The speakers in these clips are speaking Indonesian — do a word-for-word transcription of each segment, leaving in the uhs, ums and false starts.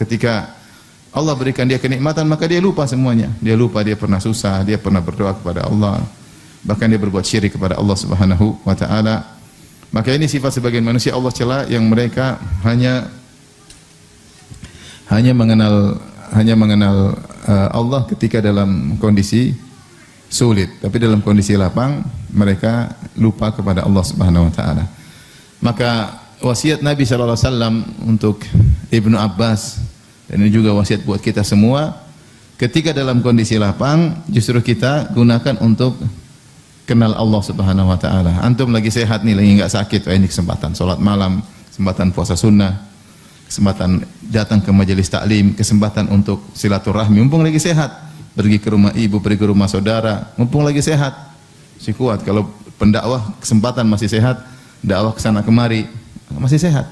Ketika Allah berikan dia kenikmatan, maka dia lupa semuanya. Dia lupa dia pernah susah, dia pernah berdoa kepada Allah, bahkan dia berbuat syirik kepada Allah Subhanahu wa taala. Maka ini sifat sebagian manusia Allah cela, yang mereka hanya hanya mengenal hanya mengenal uh, Allah ketika dalam kondisi sulit, tapi dalam kondisi lapang mereka lupa kepada Allah Subhanahu wa taala. Maka wasiat Nabi sallallahu alaihi wasallam untuk Ibnu Abbas, dan ini juga wasiat buat kita semua, ketika dalam kondisi lapang justru kita gunakan untuk kenal Allah Subhanahu wa taala. Antum lagi sehat nih, lagi enggak sakit, oh ini kesempatan salat malam, kesempatan puasa sunnah, kesempatan datang ke majelis taklim, kesempatan untuk silaturahmi, mumpung lagi sehat. Pergi ke rumah ibu, pergi ke rumah saudara, mumpung lagi sehat. Si kuat kalau pendakwah kesempatan masih sehat, dakwah ke sana kemari masih sehat.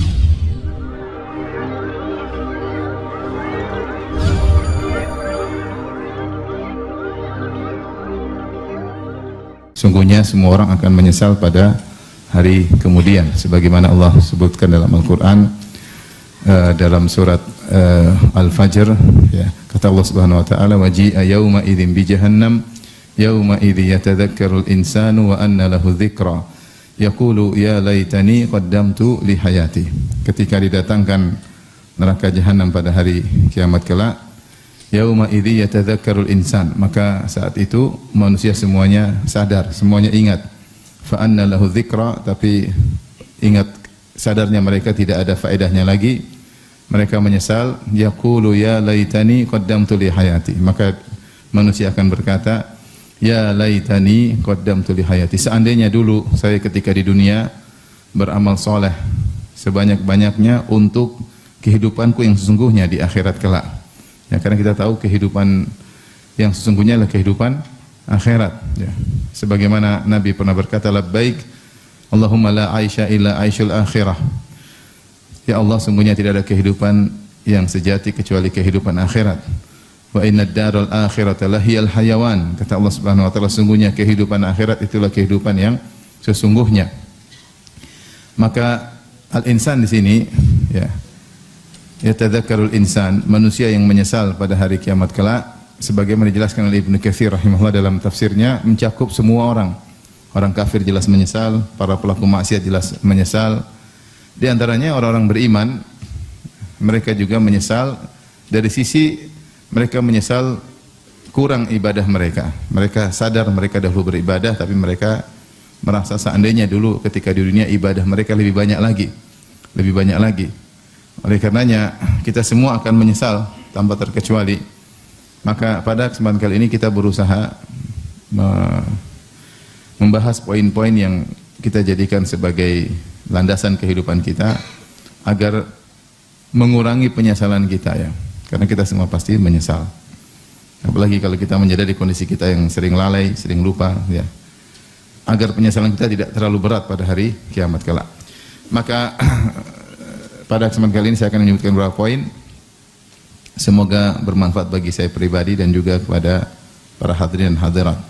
Sungguhnya semua orang akan menyesal pada hari kemudian, sebagaimana Allah sebutkan dalam Al-Qur'an uh, dalam surat uh, Al-Fajr, ya. Kata Allah Subhanahu wa taala, waji'a yauma idzin bi jahannam yauma idzi yatadzakkarul insanu wa anna lahu dzikra yaqulu ya laitani qaddamtu li hayati. Ketika didatangkan neraka jahanam pada hari kiamat kelak, yauma idzi yatadzakkarul insan, maka saat itu manusia semuanya sadar, semuanya ingat. Fa anna lahu dzikra, tapi ingat sadarnya mereka tidak ada faedahnya lagi. Mereka menyesal, yaqulu ya laitani qaddamtu li hayati. Maka manusia akan berkata, ya laitani qaddamtu li hayati. Seandainya dulu saya ketika di dunia beramal soleh sebanyak-banyaknya untuk kehidupanku yang sesungguhnya di akhirat kelak. Ya, karena kita tahu kehidupan yang sesungguhnya adalah kehidupan akhirat. Ya. Sebagaimana Nabi pernah berkata, labbaik Allahumma la aisha illa aishul akhirah. Ya Allah, sungguhnya tidak ada kehidupan yang sejati kecuali kehidupan akhirat. Wa inna ad-daral akhirata lahiyal hayawan. Kata Allah Subhanahu wa taala, sungguhnya kehidupan akhirat itulah kehidupan yang sesungguhnya. Maka al-insan di sini, ya, yatadzakkarul insan, manusia yang menyesal pada hari kiamat kelak, sebagaimana dijelaskan oleh Ibnu Katsir rahimahullah dalam tafsirnya, mencakup semua orang. Orang kafir jelas menyesal, para pelaku maksiat jelas menyesal. Di antaranya orang-orang beriman, mereka juga menyesal dari sisi mereka menyesal kurang ibadah mereka. Mereka sadar mereka dahulu beribadah, tapi mereka merasa seandainya dulu ketika di dunia ibadah mereka lebih banyak lagi, lebih banyak lagi. Oleh karenanya kita semua akan menyesal tanpa terkecuali. Maka pada kesempatan kali ini kita berusaha membahas poin-poin yang kita jadikan sebagai landasan kehidupan kita agar mengurangi penyesalan kita, ya. Karena kita semua pasti menyesal. Apalagi kalau kita menyadari kondisi kita yang sering lalai, sering lupa, ya. Agar penyesalan kita tidak terlalu berat pada hari kiamat kelak. Maka pada kesempatan kali ini saya akan menyebutkan beberapa poin. Semoga bermanfaat bagi saya pribadi dan juga kepada para hadirin dan hadirat.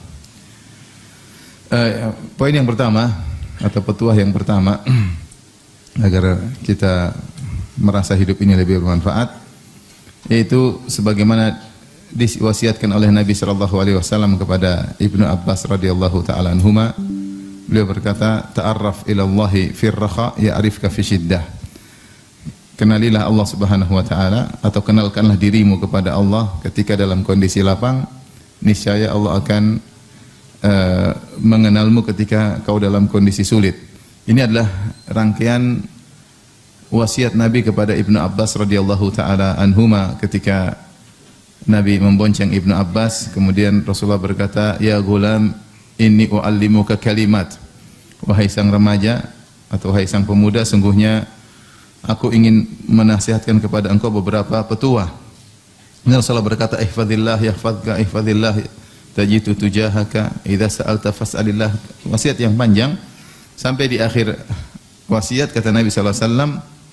Uh, poin yang pertama atau petuah yang pertama agar kita merasa hidup ini lebih bermanfaat, yaitu sebagaimana diwasiatkan oleh Nabi sallallahu alaihi wasallam kepada Ibnu Abbas radhiyallahu taala anhuma. Beliau berkata, ta'arraf ila Allahi fir raha ya'rifka fi shiddah. Kenalilah Allah Subhanahu wa taala, atau kenalkanlah dirimu kepada Allah ketika dalam kondisi lapang, niscaya Allah akan Uh, mengenalmu ketika kau dalam kondisi sulit. Ini adalah rangkaian wasiat Nabi kepada Ibnu Abbas radhiyallahu taala anhuma ketika Nabi membonceng Ibnu Abbas, kemudian Rasulullah berkata, ya gulam inni uallimuka kalimat. Wahai sang remaja atau wahai sang pemuda, sungguhnya aku ingin menasihatkan kepada engkau beberapa petuah. Ini Rasulullah berkata, ihfazillah yahfazka, ihfazillah tajitu tujahaka, idza sa'alta fas'alillah. Wasiat yang panjang sampai di akhir wasiat kata Nabi sallallahu alaihi wasallam,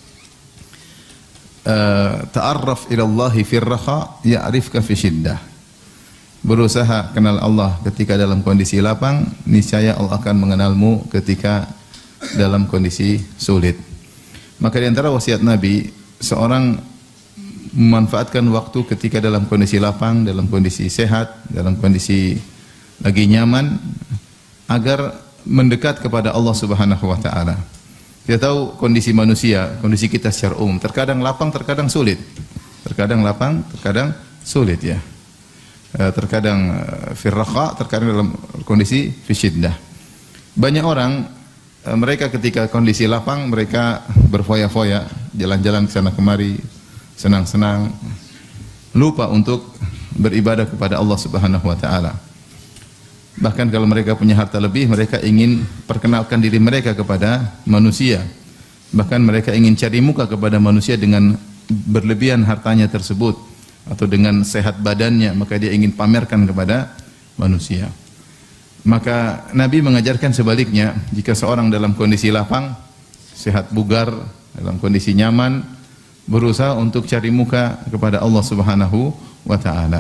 ta'arraf ila Allahi fir raha ya'rifka fi shiddah. Berusaha kenal Allah ketika dalam kondisi lapang, niscaya Allah akan mengenalmu ketika dalam kondisi sulit. Maka di antara wasiat Nabi, seorang memanfaatkan waktu ketika dalam kondisi lapang, dalam kondisi sehat, dalam kondisi lagi nyaman, agar mendekat kepada Allah Subhanahu wa taala. Kita tahu kondisi manusia, kondisi kita secara umum, terkadang lapang, terkadang sulit. Terkadang lapang, terkadang sulit ya. Terkadang firraqa, terkadang dalam kondisi fisyiddah. Banyak orang, mereka ketika kondisi lapang, mereka berfoya-foya, jalan-jalan ke sana kemari, senang-senang, lupa untuk beribadah kepada Allah Subhanahu wa taala. Bahkan kalau mereka punya harta lebih, mereka ingin perkenalkan diri mereka kepada manusia. Bahkan mereka ingin cari muka kepada manusia dengan berlebihan hartanya tersebut, atau dengan sehat badannya, maka dia ingin pamerkan kepada manusia. Maka Nabi mengajarkan sebaliknya, jika seorang dalam kondisi lapang, sehat bugar, dalam kondisi nyaman, berusaha untuk cari muka kepada Allah Subhanahu wa taala.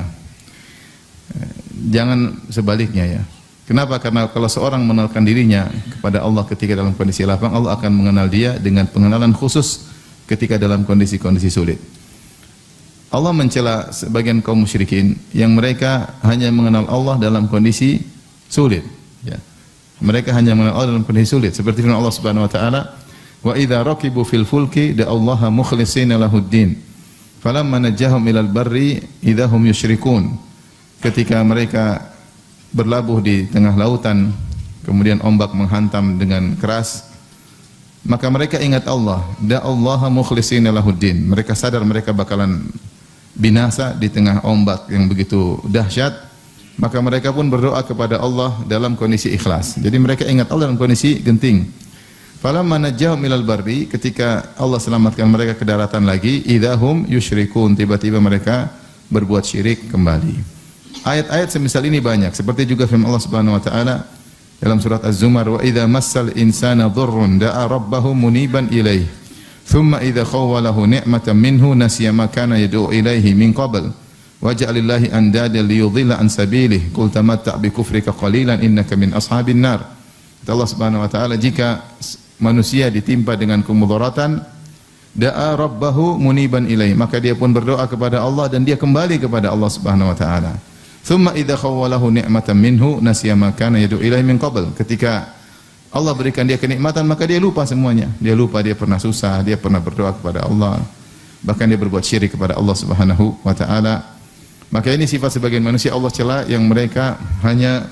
Jangan sebaliknya ya. Kenapa? Karena kalau seorang mengenalkan dirinya kepada Allah ketika dalam kondisi lapang, Allah akan mengenal dia dengan pengenalan khusus ketika dalam kondisi-kondisi sulit. Allah mencela sebagian kaum musyrikin yang mereka hanya mengenal Allah dalam kondisi sulit. Ya. Mereka hanya mengenal Allah dalam kondisi sulit. Seperti firman Allah Subhanahu wa taala, "Wa idza raqibu fil fulki da'allaha mukhlishina lahuddin, falamma najjahum ilal barri idza hum yusyrikun." Ketika mereka berlabuh di tengah lautan, kemudian ombak menghantam dengan keras, maka mereka ingat Allah, da'allaha mukhlishina lahuddin. Mereka sadar mereka bakalan binasa di tengah ombak yang begitu dahsyat, maka mereka pun berdoa kepada Allah dalam kondisi ikhlas. Jadi mereka ingat Allah dalam kondisi genting. Falamma najjahum ilal barri, ketika Allah selamatkan mereka ke daratan lagi, idahum yusyrikun, tiba-tiba mereka berbuat syirik kembali. Ayat-ayat semisal ini banyak, seperti juga firman Allah Subhanahu wa taala dalam surat Az-Zumar, wa idza massal insana dhurrun da'a rabbahu muniban ilaihi thumma idza khawwalahu ni'matan minhu nasiya ma kana yad'u ilaihi min qabl wa ja'ala lillahi andada liyudhilla an sabilihi qul tamatta' bi kufrika qalilan innaka min ashabin nar. Allah Subhanahu wa taala, jika manusia ditimpa dengan kemudaratan, da'a rabbahu muniban ilaihi, maka dia pun berdoa kepada Allah dan dia kembali kepada Allah Subhanahu wa taala. Thumma idza khawwalahu ni'matan minhu nasiya ma kana yad'u ilaihi min qabl. Ketika Allah berikan dia kenikmatan, maka dia lupa semuanya. Dia lupa dia pernah susah, dia pernah berdoa kepada Allah. Bahkan dia berbuat syirik kepada Allah Subhanahu wa taala. Maka ini sifat sebagian manusia Allah cela, yang mereka hanya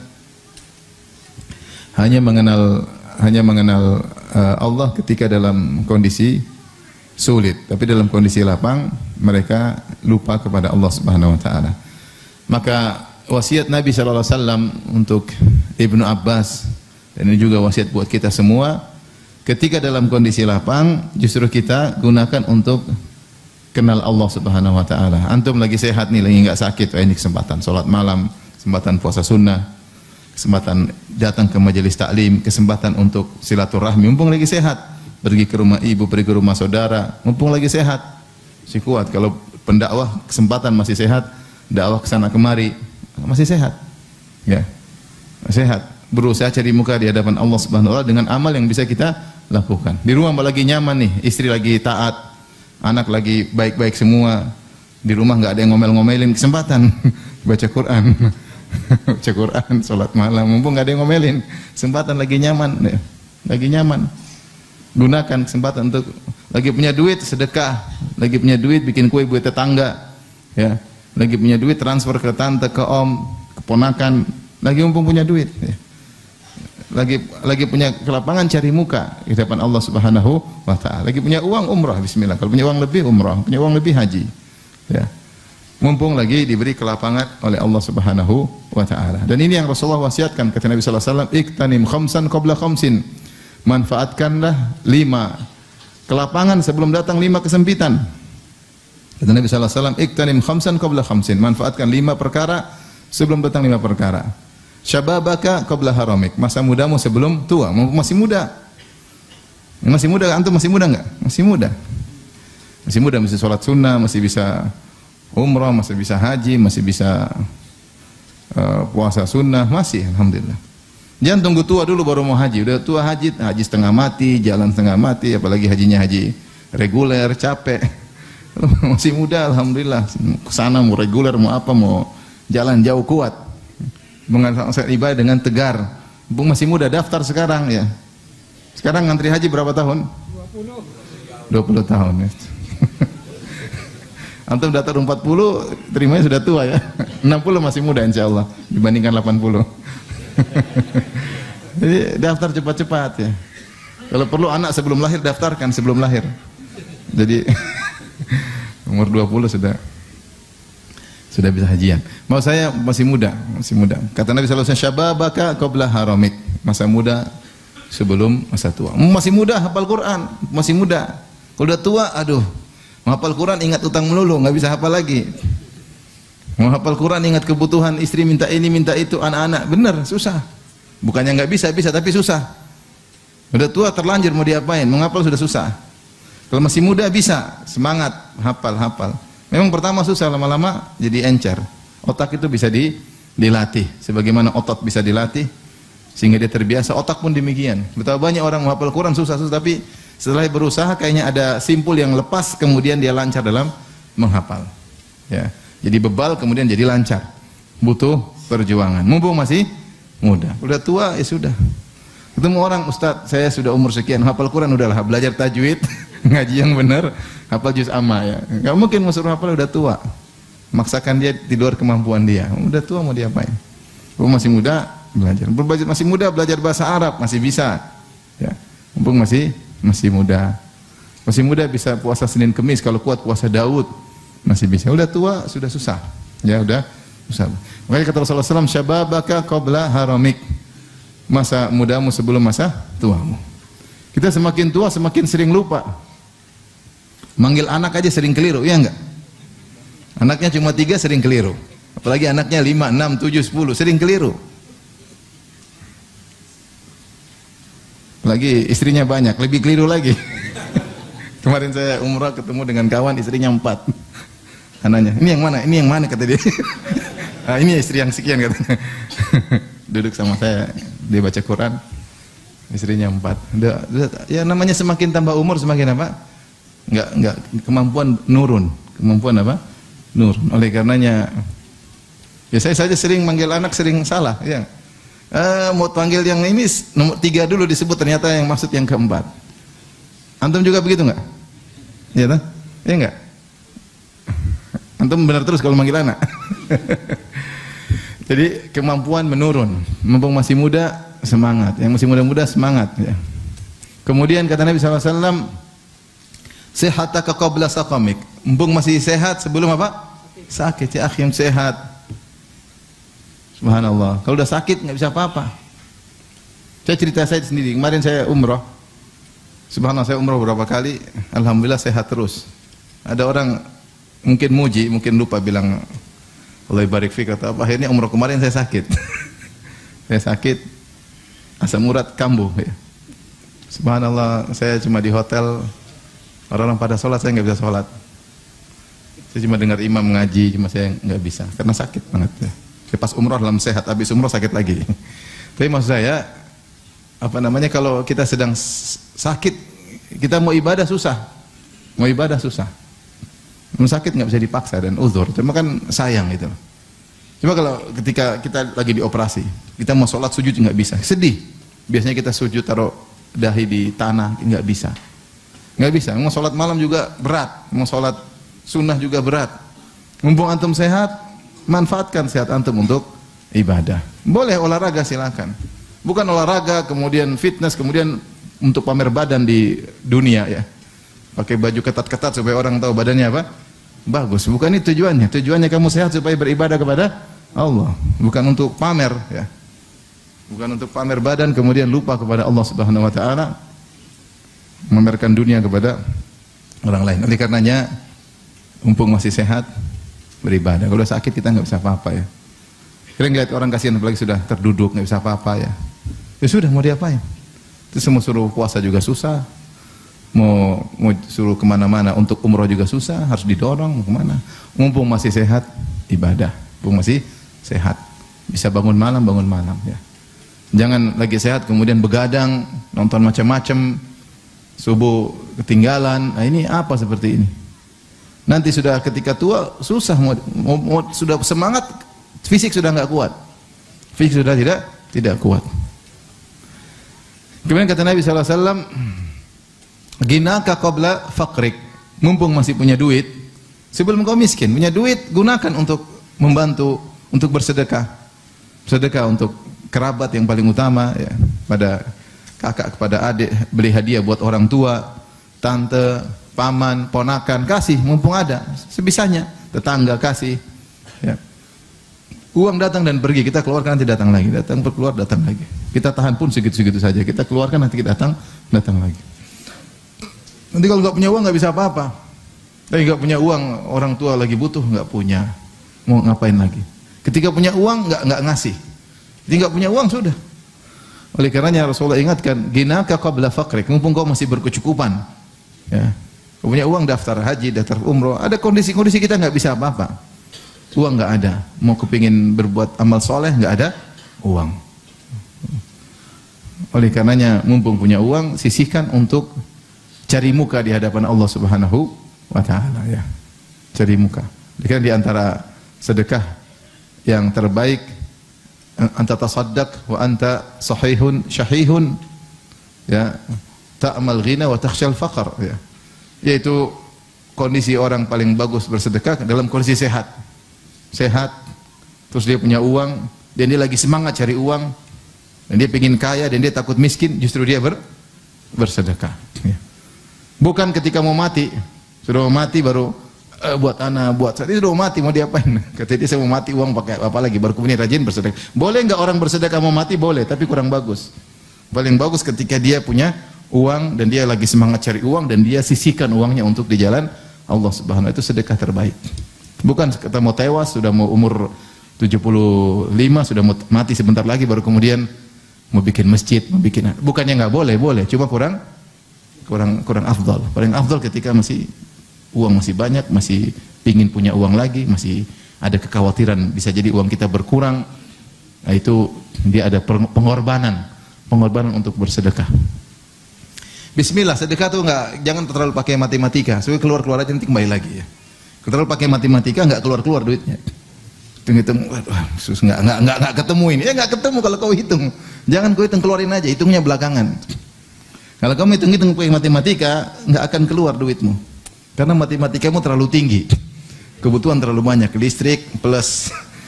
hanya mengenal hanya mengenal uh, Allah ketika dalam kondisi sulit, tapi dalam kondisi lapang mereka lupa kepada Allah Subhanahu wa taala. Maka wasiat Nabi sallallahu alaihi wasallam untuk Ibnu Abbas, dan ini juga wasiat buat kita semua, ketika dalam kondisi lapang justru kita gunakan untuk kenal Allah Subhanahu wa taala. Antum lagi sehat nih, lagi enggak sakit, oh ini kesempatan salat malam, kesempatan puasa sunnah, kesempatan datang ke majelis taklim, kesempatan untuk silaturahmi, mumpung lagi sehat, pergi ke rumah ibu, pergi ke rumah saudara, mumpung lagi sehat. Si kuat kalau pendakwah kesempatan masih sehat, dakwah ke sana kemari masih sehat. Ya. Sehat. Berusaha cari muka di hadapan Allah Subhanahu wa taala dengan amal yang bisa kita lakukan. Di rumah lagi nyaman nih, istri lagi taat, anak lagi baik-baik semua. Di rumah enggak ada yang ngomel-ngomelin, kesempatan baca Quran. Baca Quran, salat malam, mumpung enggak ada yang ngomelin. Kesempatan lagi nyaman, lagi nyaman. Gunakan kesempatan untuk lagi punya duit sedekah, lagi punya duit bikin kue buat tetangga. Ya. Lagi punya duit transfer ke tante, ke om, keponakan, lagi mumpung punya duit. Ya. Lagi lagi punya kelapangan, cari muka di hadapan Allah Subhanahu wa taala. Lagi punya uang, umrah, bismillah. Kalau punya uang lebih, umrah. Punya uang lebih, haji. Ya. Mumpung lagi diberi kelapangan oleh Allah Subhanahu wa taala. Dan ini yang Rasulullah wasiatkan, kata Nabi sallallahu alaihi wasallam, "Iktanim khamsan qabla khamsin." Manfaatkanlah lima kelapangan sebelum datang lima kesempitan. Kata Nabi sallallahu alaihi wasallam, "Iktanim khamsan qabla khamsin." Manfaatkan lima perkara sebelum datang lima perkara. Syababaka qabla haramik, masa mudamu sebelum tua. Masih muda, masih muda, antum masih muda enggak? Masih muda, masih muda, masih sholat sunnah, masih bisa umrah, masih bisa haji, masih bisa uh, puasa sunnah, masih, alhamdulillah. Jangan tunggu tua dulu baru mau haji. Udah tua haji, haji setengah mati, jalan setengah mati, apalagi hajinya haji reguler, capek. Masih muda, alhamdulillah. Kesana mau reguler, mau apa, mau jalan jauh kuat. Mengaksanakan ibadah dengan tegar. Bung masih muda, daftar sekarang ya. Sekarang ngantri haji berapa tahun? dua puluh tahun ya. Antum daftar empat puluh, terimanya sudah tua ya. enam puluh masih muda insya Allah dibandingkan delapan puluh. Jadi daftar cepat-cepat ya. Kalau perlu anak sebelum lahir daftarkan sebelum lahir. Jadi umur dua puluh sudah sudah bisa hajian. Mau saya masih muda, masih muda. Kata Nabi sallallahu alaihi wasallam, syababaka qabla haramik. Masa muda sebelum masa tua. Masih muda hafal Quran, masih muda. Kalau udah tua, aduh, menghafal Quran ingat utang melulu, nggak bisa hafal lagi. Menghafal Quran ingat kebutuhan istri, minta ini, minta itu, anak-anak, bener, susah. Bukannya nggak bisa, bisa, tapi susah. Udah tua terlanjur mau diapain? Menghafal sudah susah. Kalau masih muda bisa, semangat, hafal, hafal. Memang pertama susah, lama-lama jadi encer. Otak itu bisa di, dilatih. Sebagaimana otot bisa dilatih, sehingga dia terbiasa, otak pun demikian. Betapa banyak orang menghafal Quran susah-susah, tapi setelah berusaha kayaknya ada simpul yang lepas, kemudian dia lancar dalam menghafal. Ya, jadi bebal kemudian jadi lancar. Butuh perjuangan. Mumpung masih muda. Udah tua ya sudah. Ketemu orang, Ustaz, saya sudah umur sekian, hafal Quran udahlah, belajar tajwid, ngaji yang benar, hafal juz amma ya. Enggak mungkin mau suruh hafal udah tua. Maksakan dia di luar kemampuan dia. Udah tua mau diapain? Mumpung masih muda, belajar. Belajar masih muda, belajar bahasa Arab masih bisa. Ya. Mumpung masih masih muda. Masih muda bisa puasa Senin Kemis, kalau kuat puasa Daud masih bisa. Udah tua sudah susah. Ya udah susah. Makanya kata Rasulullah sallallahu alaihi wasallam, syababaka qabla haramik. Masa mudamu sebelum masa tuamu. Kita semakin tua semakin sering lupa. Manggil anak aja sering keliru, ya enggak? Anaknya cuma tiga sering keliru. Apalagi anaknya lima, enam, tujuh, sepuluh sering keliru. Lagi istrinya banyak, lebih keliru lagi. Kemarin saya umrah ketemu dengan kawan, istrinya empat. Anaknya, ini yang mana? Ini yang mana kata dia. Ah, ini istri yang sekian katanya. Duduk sama saya, dia baca Quran, istrinya empat. Udah, udah, ya namanya semakin tambah umur semakin apa? Enggak, enggak, kemampuan nurun, kemampuan apa? Nurun. Oleh karenanya, ya saya saja sering manggil anak sering salah, ya. Eh, mau panggil yang ini nomor tiga dulu disebut, ternyata yang maksud yang keempat. Antum juga begitu enggak? Iya tak? Iya enggak? Antum benar terus kalau manggil anak. Jadi kemampuan menurun. Mumpung masih muda, semangat. Yang masih muda-muda semangat. Ya. Kemudian kata Nabi sallallahu alaihi wasallam, sehataka qabla saqamik. Mumpung masih sehat sebelum apa? Sakit. Ya akhi yang sehat. Subhanallah. Kalau udah sakit nggak bisa apa-apa. Saya cerita saya sendiri. Kemarin saya umroh. Subhanallah, saya umroh beberapa kali. Alhamdulillah sehat terus. Ada orang mungkin muji, mungkin lupa bilang Allah barik fik atau apa. Akhirnya umroh kemarin saya sakit. Saya sakit asam urat kambuh ya. Subhanallah, saya cuma di hotel, orang-orang pada sholat, saya nggak bisa sholat. Saya cuma dengar imam ngaji, cuma saya nggak bisa karena sakit banget ya. Saya pas umroh dalam sehat, habis umroh sakit lagi. Tapi maksud saya, apa namanya, kalau kita sedang sakit, kita mau ibadah susah, mau ibadah susah. Mau sakit nggak bisa dipaksa dan uzur, cuma kan sayang gitu. Cuma kalau ketika kita lagi dioperasi, kita mau sholat sujud nggak bisa, sedih. Biasanya kita sujud taruh dahi di tanah, nggak bisa, nggak bisa. Mau sholat malam juga berat, mau sholat sunnah juga berat. Mumpung antum sehat, manfaatkan sehat antum untuk ibadah. Boleh olahraga silakan, bukan olahraga kemudian fitness kemudian untuk pamer badan di dunia ya. Pakai baju ketat-ketat supaya orang tahu badannya apa? Bagus. Bukan itu tujuannya. Tujuannya kamu sehat supaya beribadah kepada Allah, bukan untuk pamer ya. Bukan untuk pamer badan kemudian lupa kepada Allah Subhanahu wa taala, memamerkan dunia kepada orang lain. Oleh karenanya, mumpung masih sehat, beribadah. Kalau sakit kita nggak bisa apa-apa ya. Kira ngeliat orang kasihan apalagi sudah terduduk nggak bisa apa-apa ya. Ya sudah, mau diapain? Terus mau suruh puasa juga susah. Mau, mau suruh kemana-mana untuk umroh juga susah, harus didorong mau kemana. Mumpung masih sehat, ibadah. Mumpung masih sehat, bisa bangun malam, bangun malam ya. Jangan lagi sehat kemudian begadang, nonton macam-macam, subuh ketinggalan. Nah, ini apa seperti ini? Nanti sudah ketika tua susah mau, mau, mau sudah semangat, fisik sudah enggak kuat. Fisik sudah tidak tidak kuat. Kemudian kata Nabi sallallahu alaihi wasallam, "Ginaka qabla faqrik." Mumpung masih punya duit, sebelum kau miskin, punya duit gunakan untuk membantu, untuk bersedekah. Sedekah untuk kerabat yang paling utama ya, pada kakak kepada adik, beli hadiah buat orang tua, tante, paman, ponakan, kasih mumpung ada, sebisanya. Tetangga kasih. Ya. Uang datang dan pergi, kita keluarkan nanti datang lagi, datang berkeluar datang lagi. Kita tahan pun segitu-segitu saja, kita keluarkan nanti kita datang datang lagi. Nanti kalau nggak punya uang nggak bisa apa-apa. Tapi nggak punya uang, orang tua lagi butuh nggak punya, mau ngapain lagi? Ketika punya uang nggak nggak ngasih, jadi nggak punya uang sudah. Oleh karenanya Rasulullah ingatkan, ginaka qabla faqrik, mumpung kau masih berkecukupan. Ya. Kau punya uang daftar haji, daftar umroh, ada kondisi-kondisi kita nggak bisa apa-apa. Uang nggak ada, mau kepingin berbuat amal soleh nggak ada uang. Oleh karenanya mumpung punya uang, sisihkan untuk cari muka di hadapan Allah Subhanahu wa taala ya. Cari muka. Karena di antara sedekah yang terbaik, anta tasaddaq wa anta sahihun syahihun ya, ta'mal ghina wa takhshal faqr ya. Yaitu kondisi orang paling bagus bersedekah dalam kondisi sehat. Sehat, terus dia punya uang, dan dia lagi semangat cari uang, dan dia pengen kaya, dan dia takut miskin, justru dia ber, bersedekah. Ya. Bukan ketika mau mati, sudah mau mati baru e, buat anak, buat saya, dia sudah mau mati, mau diapain? Kata dia saya mau mati, uang pakai apa lagi? Baru kemudian rajin bersedekah. Boleh nggak orang bersedekah mau mati? Boleh, tapi kurang bagus. Paling bagus ketika dia punya uang, dan dia lagi semangat cari uang, dan dia sisihkan uangnya untuk di jalan Allah Subhanahu wa taala, itu sedekah terbaik. Bukan kita mau tewas, sudah mau umur tujuh puluh lima, sudah mau mati sebentar lagi, baru kemudian mau bikin masjid, mau bikin, bukannya nggak boleh, boleh, cuma kurang kurang kurang afdal. Paling afdal ketika masih uang masih banyak, masih pingin punya uang lagi, masih ada kekhawatiran bisa jadi uang kita berkurang. Nah, itu dia ada pengorbanan, pengorbanan untuk bersedekah. Bismillah, sedekah tuh nggak, jangan terlalu pakai matematika, supaya keluar-keluar aja nanti kembali lagi ya. Terlalu pakai matematika nggak keluar-keluar duitnya. Hitung-hitung, wah, sus nggak nggak nggak nggak ketemu ini. Ya nggak ketemu kalau kau hitung. Jangan kau hitung, keluarin aja, hitungnya belakangan. Kalau kamu hitung-hitung pakai matematika, nggak akan keluar duitmu. Karena matematikamu terlalu tinggi. Kebutuhan terlalu banyak, listrik plus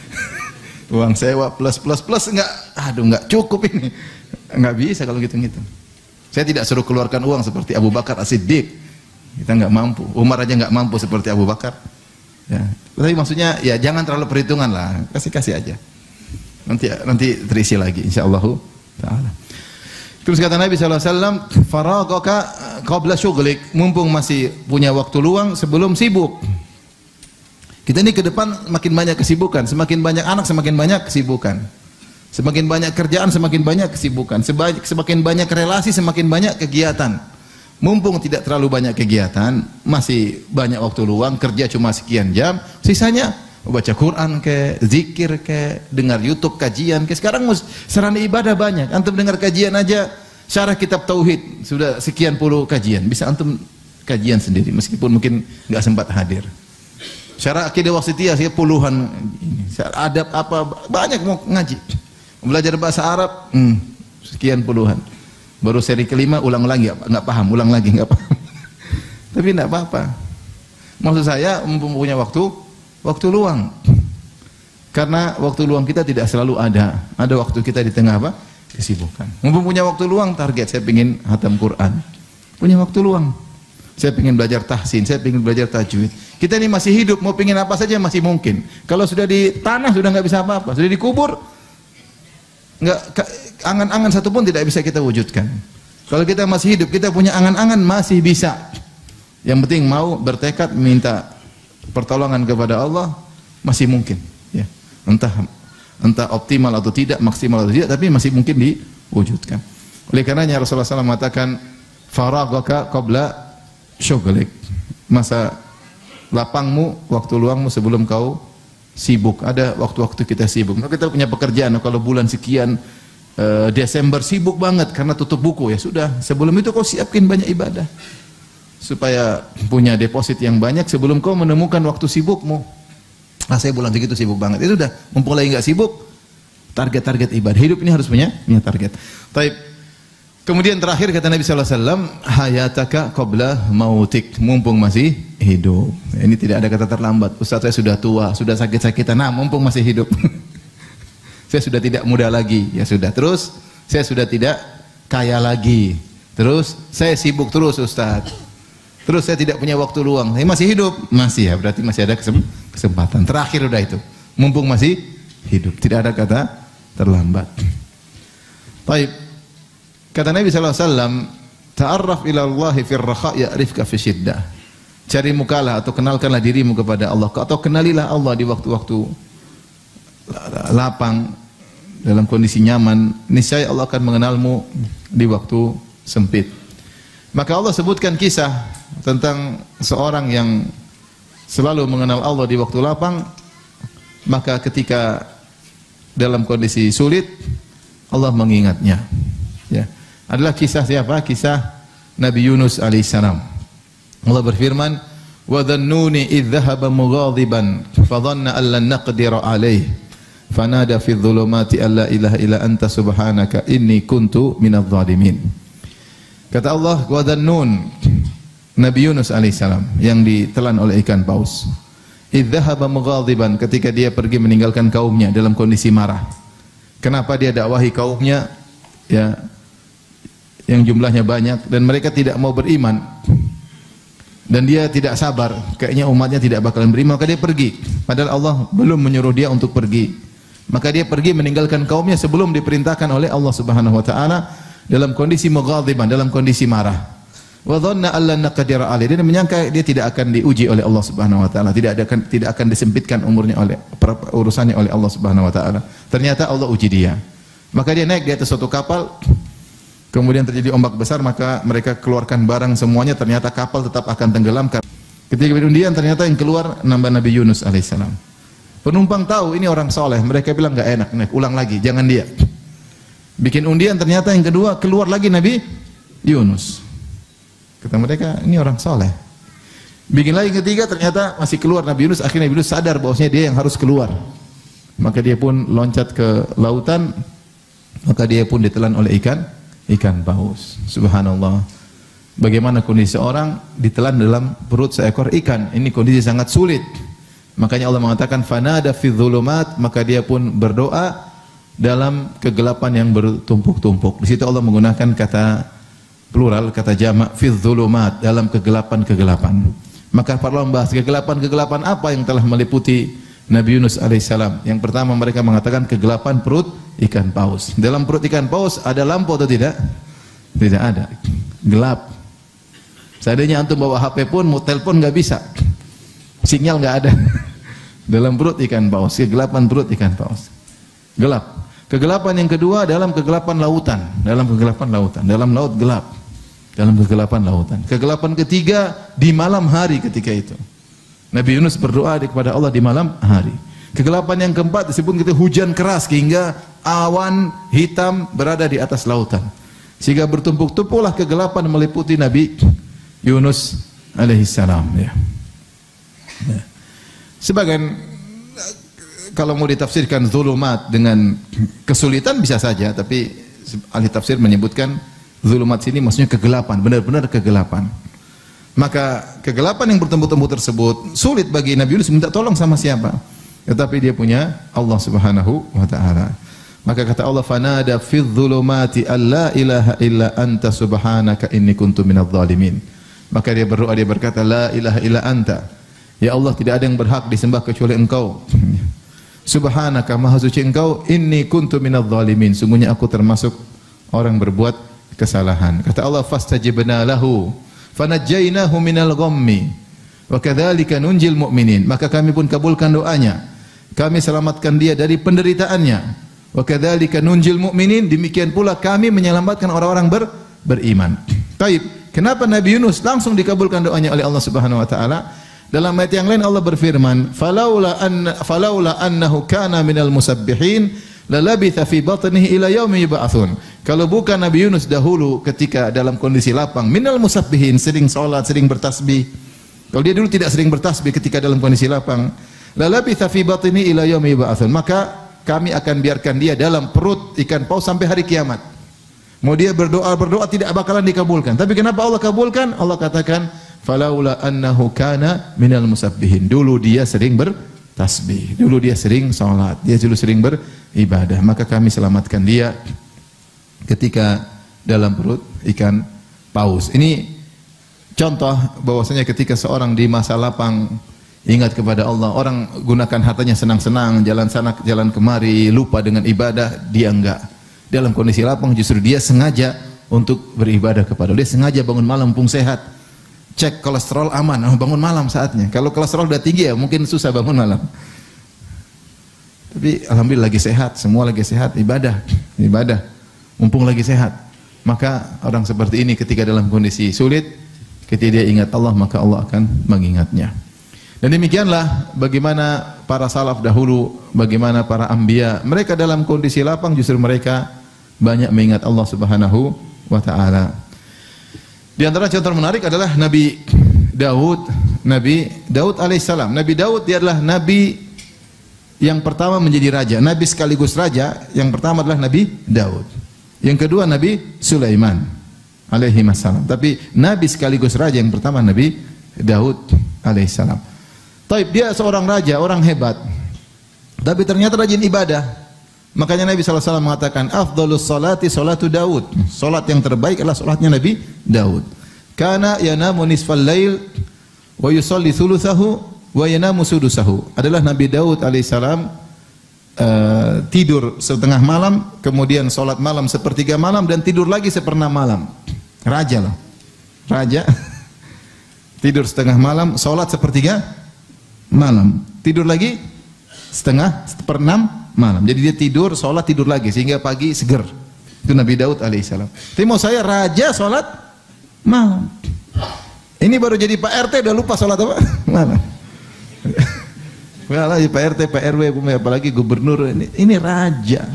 uang sewa plus plus plus nggak, aduh nggak cukup ini. Nggak bisa kalau hitung-hitung. Saya tidak suruh keluarkan uang seperti Abu Bakar As-Siddiq. Kita nggak mampu, Umar aja nggak mampu seperti Abu Bakar. Ya. Tapi maksudnya ya jangan terlalu perhitungan lah, kasih kasih aja. Nanti nanti terisi lagi, insyaallah taala. Terus kata Nabi sallallahu alaihi wasallam, "Faragaka qabla syughlik," mumpung masih punya waktu luang sebelum sibuk. Kita ini ke depan makin banyak kesibukan, semakin banyak anak semakin banyak kesibukan. Semakin banyak kerjaan semakin banyak kesibukan, semakin banyak relasi semakin banyak kegiatan. Mumpung tidak terlalu banyak kegiatan, masih banyak waktu luang, kerja cuma sekian jam, sisanya baca Quran ke, zikir ke, dengar YouTube kajian ke. Sekarang sarana ibadah banyak. Antum dengar kajian aja, syarah kitab tauhid sudah sekian puluh kajian. Bisa antum kajian sendiri meskipun mungkin nggak sempat hadir. Syarah akidah wasithiyah sih puluhan ini. Adab apa banyak mau ngaji. Belajar bahasa Arab hmm, sekian puluhan. Baru seri kelima ulang lagi, nggak paham, ulang lagi nggak paham. Tapi nggak apa-apa. Maksud saya mempunyai waktu, waktu luang. Karena waktu luang kita tidak selalu ada. Ada waktu kita di tengah apa? Kesibukan. Mempunyai waktu luang, target saya ingin hatam Quran. Punya waktu luang. Saya ingin belajar tahsin, saya ingin belajar tajwid. Kita ini masih hidup, mau ingin apa saja masih mungkin. Kalau sudah di tanah sudah nggak bisa apa-apa. Sudah dikubur, nggak, angan-angan satu pun tidak bisa kita wujudkan. Kalau kita masih hidup, kita punya angan-angan masih bisa. Yang penting mau bertekad minta pertolongan kepada Allah masih mungkin. Ya. Entah entah optimal atau tidak, maksimal atau tidak, tapi masih mungkin diwujudkan. Oleh karenanya Rasulullah shallallahu alaihi wasallam mengatakan, "Faragaka qabla syughlik." Masa lapangmu, waktu luangmu sebelum kau sibuk. Ada waktu-waktu kita sibuk. Nah, kita punya pekerjaan, kalau bulan sekian Desember sibuk banget karena tutup buku, ya sudah, sebelum itu kau siapkan banyak ibadah, supaya punya deposit yang banyak sebelum kau menemukan waktu sibukmu. Nah, saya bulan segitu sibuk banget. Itu udah, mumpung lagi nggak sibuk, target-target ibadah. Hidup ini harus punya, punya target. Taib. Kemudian terakhir kata Nabi sallallahu alaihi wasallam, hayataka qabla mautik, mumpung masih hidup. Ini tidak ada kata terlambat. Ustaz, saya sudah tua, sudah sakit-sakitan. Nah, mumpung masih hidup. Saya sudah tidak muda lagi. Ya sudah. Terus saya sudah tidak kaya lagi. Terus saya sibuk terus, Ustaz. Terus saya tidak punya waktu luang. Saya masih hidup, masih ya. Berarti masih ada kesempatan. Terakhir udah itu. Mumpung masih hidup. Tidak ada kata terlambat. Baik. Kata Nabi sallallahu alaihi wasallam, ta'arraf ila Allah fir rakha' ya'rifka fi syiddah. Cari mukalah atau kenalkanlah dirimu kepada Allah atau kenalilah Allah di waktu-waktu lapang dalam kondisi nyaman, niscaya Allah akan mengenalmu di waktu sempit. Maka Allah sebutkan kisah tentang seorang yang selalu mengenal Allah di waktu lapang, maka ketika dalam kondisi sulit Allah mengingatnya. Ya. Adalah kisah siapa? Kisah Nabi Yunus alaihissalam. Allah berfirman, "Wa dhannuni idh dhahaba mughadiban fa dhanna an lan naqdira alaihi fanada fi dhulumati an la ilaha illa anta subhanaka inni kuntu minadh dhalimin." Kata Allah, "Wa dhannun," Nabi Yunus alaihissalam yang ditelan oleh ikan paus. "Idh dhahaba mughadiban," ketika dia pergi meninggalkan kaumnya dalam kondisi marah. Kenapa dia dakwahi kaumnya? Ya, yang jumlahnya banyak dan mereka tidak mau beriman dan dia tidak sabar, kayaknya umatnya tidak bakalan beriman, maka dia pergi padahal Allah belum menyuruh dia untuk pergi. Maka dia pergi meninggalkan kaumnya sebelum diperintahkan oleh Allah Subhanahu wa taala dalam kondisi mughadiban, dalam kondisi marah. Wa dhanna alla naqdira alaihi, dia menyangka dia tidak akan diuji oleh Allah Subhanahu wa taala, tidak akan tidak akan disempitkan umurnya oleh urusannya oleh Allah Subhanahu wa taala. Ternyata Allah uji dia. Maka dia naik di atas suatu kapal. Kemudian terjadi ombak besar, maka mereka keluarkan barang semuanya, ternyata kapal tetap akan tenggelam. Ketika berundian ternyata yang keluar nambah Nabi Yunus alaihissalam. Penumpang tahu ini orang soleh, mereka bilang enggak enak, naik ulang lagi, jangan dia. Bikin undian, ternyata yang kedua keluar lagi Nabi Yunus. Kata mereka, ini orang soleh. Bikin lagi ketiga, ternyata masih keluar Nabi Yunus. Akhirnya Nabi Yunus sadar bahwasanya dia yang harus keluar. Maka dia pun loncat ke lautan, maka dia pun ditelan oleh ikan. Ikan paus. Subhanallah. Bagaimana kondisi seorang ditelan dalam perut seekor ikan. Ini kondisi sangat sulit. Makanya Allah mengatakan fanada fi dhulumat, maka dia pun berdoa dalam kegelapan yang bertumpuk-tumpuk. Di situ Allah menggunakan kata plural, kata jamak fi dhulumat, dalam kegelapan-kegelapan. Maka para ulama membahas kegelapan-kegelapan apa yang telah meliputi Nabi Yunus alaihissalam. Yang pertama mereka mengatakan kegelapan perut ikan paus. Dalam perut ikan paus ada lampu atau tidak? Tidak ada. Gelap. Seandainya antum bawa H P pun mau telepon nggak bisa. Sinyal nggak ada. Dalam perut ikan paus, kegelapan perut ikan paus. Gelap. Kegelapan yang kedua dalam kegelapan lautan, dalam kegelapan lautan, dalam laut gelap. Dalam kegelapan lautan. Kegelapan ketiga di malam hari ketika itu. Nabi Yunus berdoa kepada Allah di malam hari. Kegelapan yang keempat disebut kita hujan keras hingga awan hitam berada di atas lautan. Sehingga bertumpuk-tumpuklah kegelapan meliputi Nabi Yunus alaihissalam. Ya. Ya. Sebagian kalau mau ditafsirkan zulumat dengan kesulitan bisa saja, tapi ahli tafsir menyebutkan zulumat sini maksudnya kegelapan, benar-benar kegelapan. Maka kegelapan yang bertumpuk-tumpuk tersebut sulit bagi Nabi Yunus minta tolong sama siapa. Tetapi dia punya Allah Subhanahu wa taala. Maka kata Allah, fanada fi dhulumati alla ilaha illa anta subhanaka inni kuntu minadh dhalimin. Maka dia berdoa, dia berkata la ilaha illa anta. Ya Allah, tidak ada yang berhak disembah kecuali Engkau. Subhanaka, maha suci Engkau, inni kuntu minadh dhalimin. Sungguhnya aku termasuk orang berbuat kesalahan. Kata Allah, fastajibna lahu fanajjainahu minal ghammi wa kadzalika nunjil mu'minin. Maka kami pun kabulkan doanya, kami selamatkan dia dari penderitaannya. Wa kadzalika nunjil mu'minin, demikian pula kami menyelamatkan orang-orang ber, beriman. Taib. Kenapa Nabi Yunus langsung dikabulkan doanya oleh Allah Subhanahu wa taala? Dalam ayat yang lain Allah berfirman, falaula anna falaula annahu kana minal musabbihin lalabitha fi batnihi ila yaumi yub'atsun. Kalau bukan Nabi Yunus dahulu ketika dalam kondisi lapang, minal musabbihin, sering salat, sering bertasbih. Kalau dia dulu tidak sering bertasbih ketika dalam kondisi lapang, la labitha fi batni ila yaumi yub'atsun, maka kami akan biarkan dia dalam perut ikan paus sampai hari kiamat. Mau dia berdoa berdoa tidak bakalan dikabulkan. Tapi kenapa Allah kabulkan? Allah katakan, falaula annahu kana minal musabbihin. Dulu dia sering bertasbih, dulu dia sering salat, dia dulu sering beribadah, maka kami selamatkan dia ketika dalam perut ikan paus. Ini contoh bahwasanya ketika seorang di masa lapang ingat kepada Allah, orang gunakan hartanya senang-senang, jalan sana jalan kemari, lupa dengan ibadah, dia enggak. Dalam kondisi lapang justru dia sengaja untuk beribadah kepada Allah. Dia sengaja bangun malam mumpung sehat. Cek kolesterol aman, oh, bangun malam saatnya. Kalau kolesterol udah tinggi ya mungkin susah bangun malam. Tapi alhamdulillah lagi sehat, semua lagi sehat, ibadah, ibadah. Mumpung lagi sehat, maka orang seperti ini ketika dalam kondisi sulit, ketika dia ingat Allah, maka Allah akan mengingatnya. Dan demikianlah bagaimana para salaf dahulu, bagaimana para anbiya, mereka dalam kondisi lapang justru mereka banyak mengingat Allah Subhanahu wa taala. Di antara contoh menarik adalah Nabi Daud, Nabi Daud alaihissalam. Nabi Daud dia adalah nabi yang pertama menjadi raja, nabi sekaligus raja. Yang pertama adalah Nabi Daud. Yang kedua Nabi Sulaiman alaihi wassalam. Tapi nabi sekaligus raja yang pertama Nabi Daud alaihi salam. Taib, dia seorang raja, orang hebat. Tapi ternyata rajin ibadah. Makanya Nabi sallallahu alaihi wasallam mengatakan, afdhalus salati salatu Daud. Salat yang terbaik adalah salatnya Nabi Daud. Kana yanamu nisfal lail wa yusalli thuluthahu wa yanamu sudusahu. Adalah Nabi Daud alaihi salam Uh, tidur setengah malam, kemudian solat malam sepertiga malam, dan tidur lagi seperempat malam. Raja loh, raja tidur setengah malam, solat sepertiga malam, tidur lagi setengah seperenam malam. Jadi dia tidur, solat, tidur lagi sehingga pagi seger. Itu Nabi Daud alaihissalam. Tapi mau saya raja solat malam. Ini baru jadi Pak R T udah lupa solat apa malam. Walah, Pak R T, Pak R W, apalagi gubernur, ini, ini raja,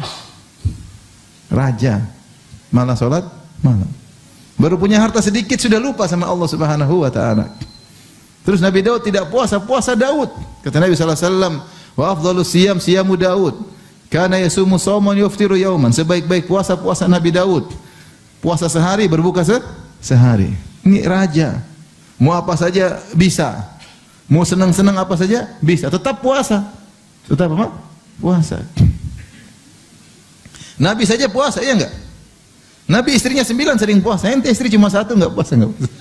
raja, malah sholat malam. Baru punya harta sedikit sudah lupa sama Allah Subhanahu wa taala. Terus Nabi Daud tidak puasa, puasa Daud. Kata Nabi sallallahu alaihi wasallam, wa afdhalus siyam siyamu Daud. Kana yasumu shauman yuftiru yauman. Sebaik-baik puasa puasa Nabi Daud. Puasa sehari, berbuka se sehari. Ini raja. Mau apa saja bisa. Mau senang-senang apa saja bisa, tetap puasa. Tetap apa? Puasa. Nabi saja puasa, ya enggak? Nabi istrinya sembilan sering puasa, ente istri cuma satu enggak puasa, enggak puasa.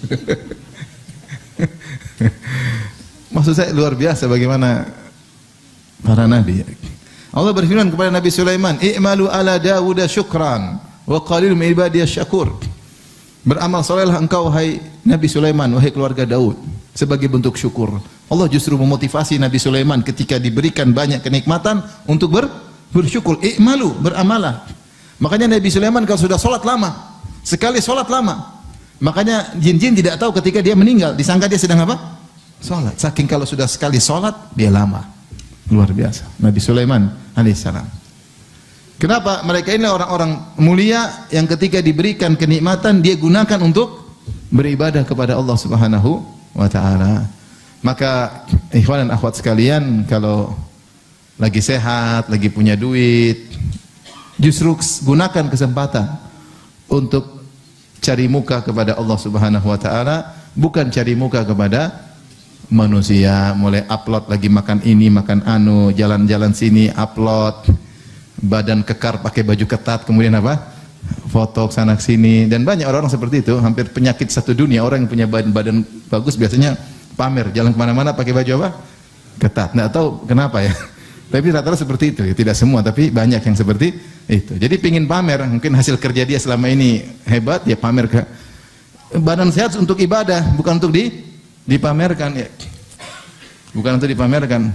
Maksud saya luar biasa bagaimana para nabi. Allah berfirman kepada Nabi Sulaiman, "I'malu ala Dawud syukran wa qalilun min ibadiyasy syakur." Beramal salehlah engkau hai Nabi Sulaiman, wahai keluarga Daud, sebagai bentuk syukur. Allah justru memotivasi Nabi Sulaiman ketika diberikan banyak kenikmatan untuk ber, bersyukur. I'malu, beramalah. Makanya Nabi Sulaiman kalau sudah sholat lama, sekali sholat lama, makanya jin-jin tidak tahu ketika dia meninggal, disangka dia sedang apa? Sholat. Saking kalau sudah sekali sholat, dia lama. Luar biasa. Nabi Sulaiman alaihissalam. Kenapa? Mereka ini orang-orang mulia yang ketika diberikan kenikmatan, dia gunakan untuk beribadah kepada Allah Subhanahu wa ta'ala. Maka ikhwan dan akhwat sekalian, kalau lagi sehat, lagi punya duit, justru gunakan kesempatan untuk cari muka kepada Allah Subhanahu wa ta'ala, bukan cari muka kepada manusia. Mulai upload lagi makan ini, makan anu, jalan-jalan sini, upload, badan kekar pakai baju ketat, kemudian apa? Foto sana sini. Dan banyak orang-orang seperti itu, hampir penyakit satu dunia. Orang yang punya badan, badan bagus biasanya pamer, jalan kemana-mana pakai baju apa? Ketat. Nggak tahu kenapa ya. Tapi rata-rata seperti itu, ya. Tidak semua, tapi banyak yang seperti itu. Jadi pingin pamer, mungkin hasil kerja dia selama ini hebat, dia pamer ke badan sehat untuk ibadah, bukan untuk di dipamerkan ya. Bukan untuk dipamerkan.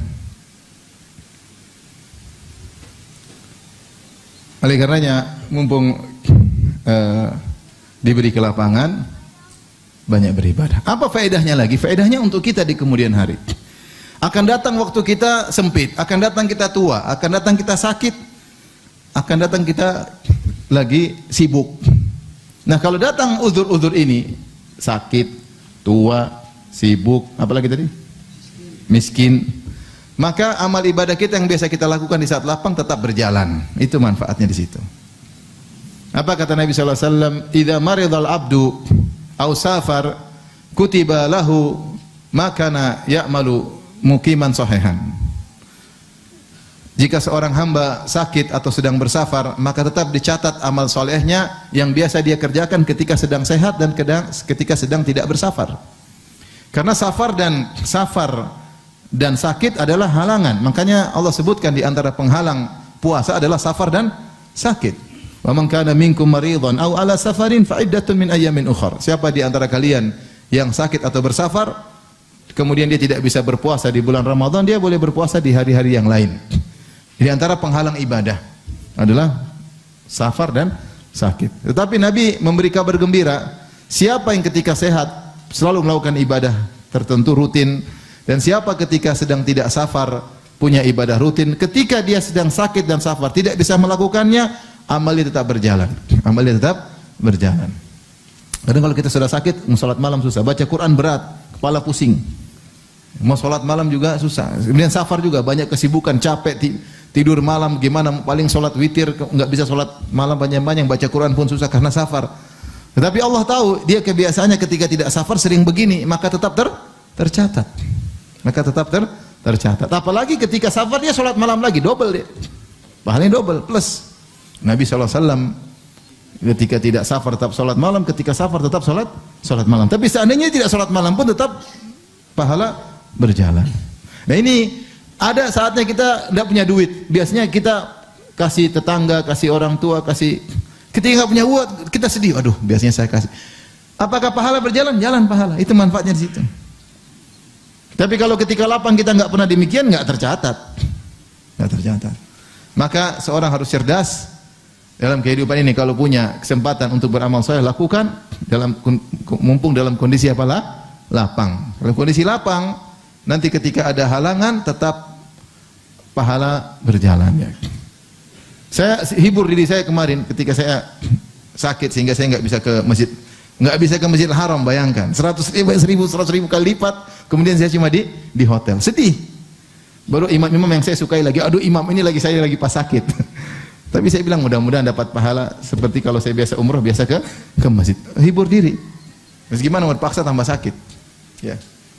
Oleh karenanya, mumpung uh, diberi kelapangan, banyak beribadah. Apa faedahnya lagi? Faedahnya untuk kita di kemudian hari. Akan datang waktu kita sempit, akan datang kita tua, akan datang kita sakit, akan datang kita lagi sibuk. Nah, kalau datang uzur-uzur ini, sakit, tua, sibuk, apalagi tadi? Miskin. Maka amal ibadah kita yang biasa kita lakukan di saat lapang tetap berjalan. Itu manfaatnya di situ. Apa kata Nabi sallallahu alaihi wasallam? "Idza maridal abdu aw safar kutiba lahu ma kana ya'malu muqiman sahihan." Jika seorang hamba sakit atau sedang bersafar, maka tetap dicatat amal solehnya yang biasa dia kerjakan ketika sedang sehat dan ketika sedang tidak bersafar. Karena safar dan safar dan sakit adalah halangan. Makanya Allah sebutkan di antara penghalang puasa adalah safar dan sakit. Wa man kana minkum maridhan aw ala safarin fa iddatun min ayyamin ukhra. Siapa di antara kalian yang sakit atau bersafar, kemudian dia tidak bisa berpuasa di bulan Ramadan, dia boleh berpuasa di hari-hari yang lain. Di antara penghalang ibadah adalah safar dan sakit. Tetapi Nabi memberi kabar gembira, siapa yang ketika sehat selalu melakukan ibadah tertentu rutin, dan siapa ketika sedang tidak safar punya ibadah rutin, ketika dia sedang sakit dan safar tidak bisa melakukannya, amalnya tetap berjalan. Amalnya tetap berjalan. Kadang kalau kita sudah sakit, mau salat malam susah, baca Quran berat, kepala pusing. Mau salat malam juga susah. Kemudian safar juga banyak kesibukan, capek, tidur malam gimana, paling salat witir, enggak bisa salat malam banyak-banyak, baca Quran pun susah karena safar. Tetapi Allah tahu dia kebiasaannya ketika tidak safar sering begini, maka tetap ter, tercatat. Maka tetap ter, tercatat. Apalagi ketika safar dia salat malam lagi, double dia. Pahalanya double plus. Nabi sallallahu alaihi wasallam ketika tidak safar tetap salat malam, ketika safar tetap salat salat malam. Tapi seandainya tidak salat malam pun tetap pahala berjalan. Nah, ini ada saatnya kita tidak punya duit. Biasanya kita kasih tetangga, kasih orang tua, kasih. Ketika nggak punya uang, kita sedih. Aduh, biasanya saya kasih. Apakah pahala berjalan? Jalan pahala. Itu manfaatnya di situ. Tapi kalau ketika lapang kita nggak pernah demikian, nggak tercatat, nggak tercatat. Maka seorang harus cerdas dalam kehidupan ini. Kalau punya kesempatan untuk beramal saleh, lakukan dalam mumpung dalam kondisi apalah lapang. Dalam kondisi lapang. Nanti ketika ada halangan tetap pahala berjalan ya. Saya hibur diri saya kemarin ketika saya sakit sehingga saya nggak bisa ke masjid, nggak bisa ke Masjidil Haram. Bayangkan seratus ribu, seribu, seratus ribu kali lipat. Kemudian saya cuma di di hotel, sedih. Baru imam-imam yang saya sukai lagi, aduh imam ini lagi saya lagi pas sakit. Tapi saya bilang mudah-mudahan dapat pahala seperti kalau saya biasa umroh, biasa ke ke masjid. Hibur diri. Terus gimana mau paksa tambah sakit? Ya.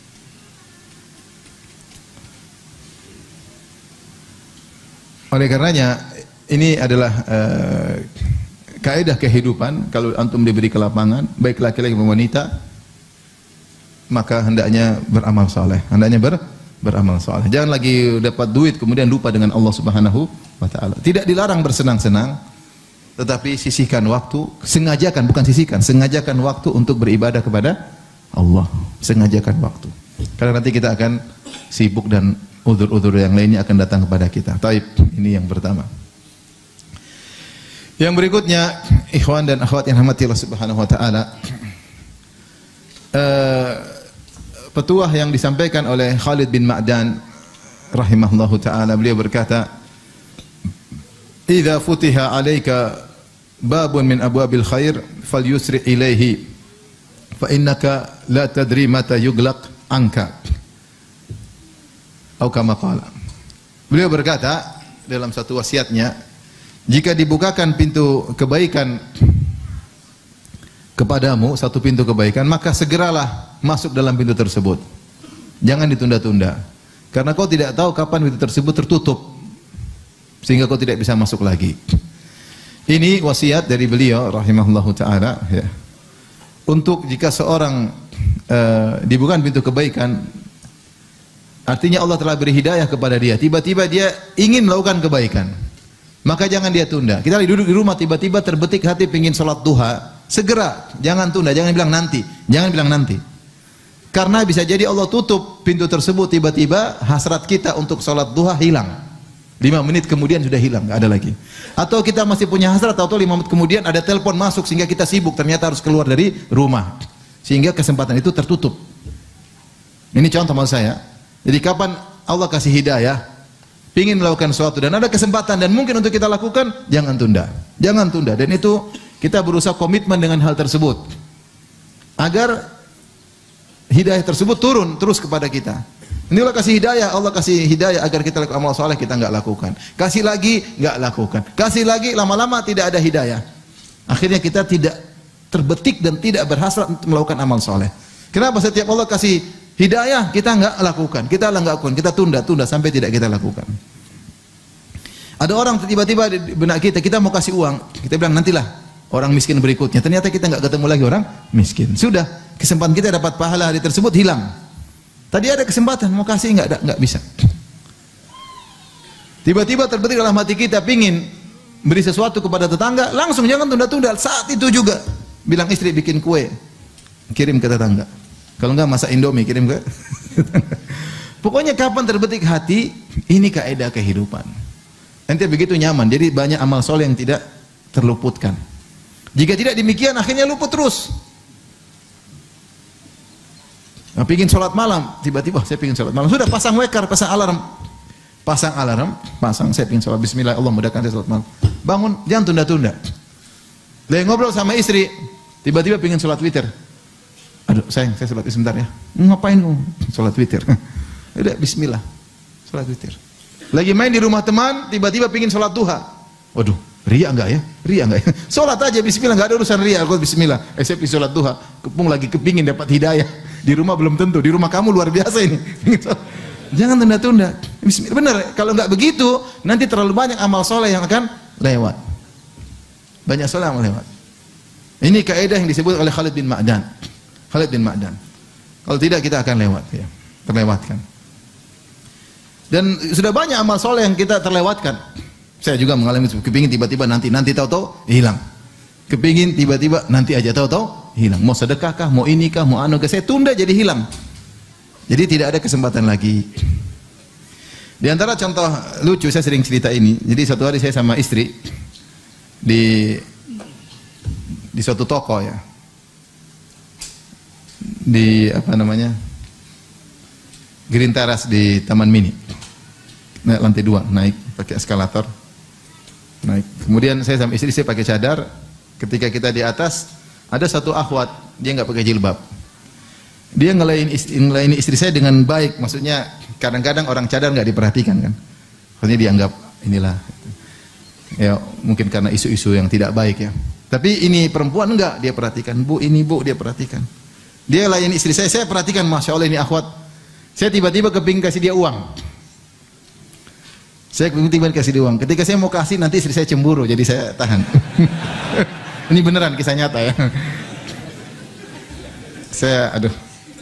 Oleh karenanya ini adalah uh, kaidah kehidupan. Kalau antum diberi kelapangan, baik laki-laki maupun wanita, maka hendaknya beramal saleh, hendaknya ber, beramal saleh. Jangan lagi dapat duit kemudian lupa dengan Allah Subhanahu wa taala. Tidak dilarang bersenang-senang, tetapi sisihkan waktu, sengajakan, bukan sisihkan, sengajakan waktu untuk beribadah kepada Allah. Sengajakan waktu. Karena nanti kita akan sibuk dan udzur-udzur yang lainnya akan datang kepada kita. Taib, ini yang pertama. Yang berikutnya, ikhwan dan akhwat yang rahmati Allah Subhanahu wa taala. Uh, petuah yang disampaikan oleh Khalid bin Ma'dan rahimahullahu taala, beliau berkata, "Idza futiha 'alaika babun min abwabil khair falyusri ilaihi fa innaka la tadri mata yuglaq anka." Atau kama qala. Beliau berkata dalam satu wasiatnya, jika dibukakan pintu kebaikan kepadamu, satu pintu kebaikan, maka segeralah masuk dalam pintu tersebut. Jangan ditunda-tunda. Karena kau tidak tahu kapan pintu tersebut tertutup sehingga kau tidak bisa masuk lagi. Ini wasiat dari beliau rahimahullahu taala ya. Untuk jika seorang uh, dibukakan pintu kebaikan, artinya Allah telah beri hidayah kepada dia, tiba-tiba dia ingin melakukan kebaikan, maka jangan dia tunda. Kita lagi duduk di rumah, tiba-tiba terbetik hati ingin sholat duha, segera, jangan tunda, jangan bilang nanti, jangan bilang nanti. Karena bisa jadi Allah tutup pintu tersebut, tiba-tiba hasrat kita untuk sholat duha hilang. Lima menit kemudian sudah hilang, nggak ada lagi. Atau kita masih punya hasrat, atau lima menit kemudian ada telepon masuk sehingga kita sibuk, ternyata harus keluar dari rumah, sehingga kesempatan itu tertutup. Ini contoh maksud saya. Jadi kapan Allah kasih hidayah, ingin melakukan sesuatu dan ada kesempatan dan mungkin untuk kita lakukan, jangan tunda. Jangan tunda. Dan itu kita berusaha komitmen dengan hal tersebut agar hidayah tersebut turun terus kepada kita. Ini Allah kasih hidayah, Allah kasih hidayah agar kita lakukan amal soleh, kita enggak lakukan. Kasih lagi, enggak lakukan. Kasih lagi, lama-lama tidak ada hidayah. Akhirnya kita tidak terbetik dan tidak berhasrat untuk melakukan amal soleh. Kenapa? Setiap Allah kasih hidayah, kita enggak lakukan, kita enggak lakukan, kita tunda, tunda sampai tidak kita lakukan. Ada orang tiba-tiba di benak kita, kita mau kasih uang, kita bilang nantilah orang miskin berikutnya. Ternyata kita enggak ketemu lagi orang miskin. Sudah, kesempatan kita dapat pahala hari tersebut hilang. Tadi ada kesempatan mau kasih enggak, enggak bisa. Tiba-tiba terbetik dalam hati kita pingin beri sesuatu kepada tetangga, langsung jangan tunda-tunda. Saat itu juga bilang istri bikin kue, kirim ke tetangga. Kalau enggak masak Indomie, kirim ke pokoknya kapan terbetik hati, ini kaidah kehidupan. Nanti begitu nyaman, jadi banyak amal soleh yang tidak terluputkan. Jika tidak demikian, akhirnya luput terus. Nah, pingin sholat malam, tiba-tiba saya pingin sholat malam. Sudah pasang wekar, pasang alarm, pasang alarm, pasang. Saya pingin sholat Bismillah, Allah mudahkan saya sholat malam. Bangun, jangan tunda-tunda. Lagi ngobrol sama istri, tiba-tiba pingin sholat witir. Aduh sayang, saya sholat sebentar ya. Ngapain kamu? Sholat witir. Udah Bismillah, sholat witir. Lagi main di rumah teman, tiba-tiba pingin sholat duha. Waduh, ria enggak ya? Ria enggak ya? Sholat aja Bismillah, enggak ada urusan ria. Aku Bismillah, eh, saya pingin sholat duha. Kepung lagi kepingin dapat hidayah. Di rumah belum tentu, di rumah kamu luar biasa ini. Jangan tunda-tunda. Bismillah, benar. Kalau enggak begitu, nanti terlalu banyak amal soleh yang akan lewat. Banyak soleh yang lewat. Ini kaidah yang disebut oleh Khalid bin Ma'dan. Khalid bin Ma'dan. Kalau tidak kita akan lewat, ya, terlewatkan. Dan sudah banyak amal soleh yang kita terlewatkan. Saya juga mengalami itu. Kepingin tiba-tiba nanti, nanti tahu-tahu hilang. Kepingin tiba-tiba nanti aja tahu-tahu hilang. Mau sedekahkah, mau inikah, mau anu, saya tunda jadi hilang. Jadi tidak ada kesempatan lagi. Di antara contoh lucu, saya sering cerita ini. Jadi satu hari saya sama istri di di suatu toko ya. Di apa namanya? Green Terrace di Taman Mini. Naik lantai dua, naik pakai eskalator. Naik. Kemudian saya sama istri saya pakai cadar. Ketika kita di atas, ada satu akhwat, dia enggak pakai jilbab. Dia ngelain istri, ngelain istri saya dengan baik, maksudnya kadang-kadang orang cadar enggak diperhatikan kan. Maksudnya dianggap inilah. Ya, mungkin karena isu-isu yang tidak baik ya. Tapi ini perempuan enggak, dia perhatikan. Bu, ini Bu, dia perhatikan. Dia layan istri saya, saya perhatikan, Masya Allah ini akhwat. Saya tiba-tiba kepingin kasih dia uang. Saya tiba-tiba kasih dia uang. Ketika saya mau kasih, nanti istri saya cemburu, jadi saya tahan. Ini beneran kisah nyata ya. Saya, aduh.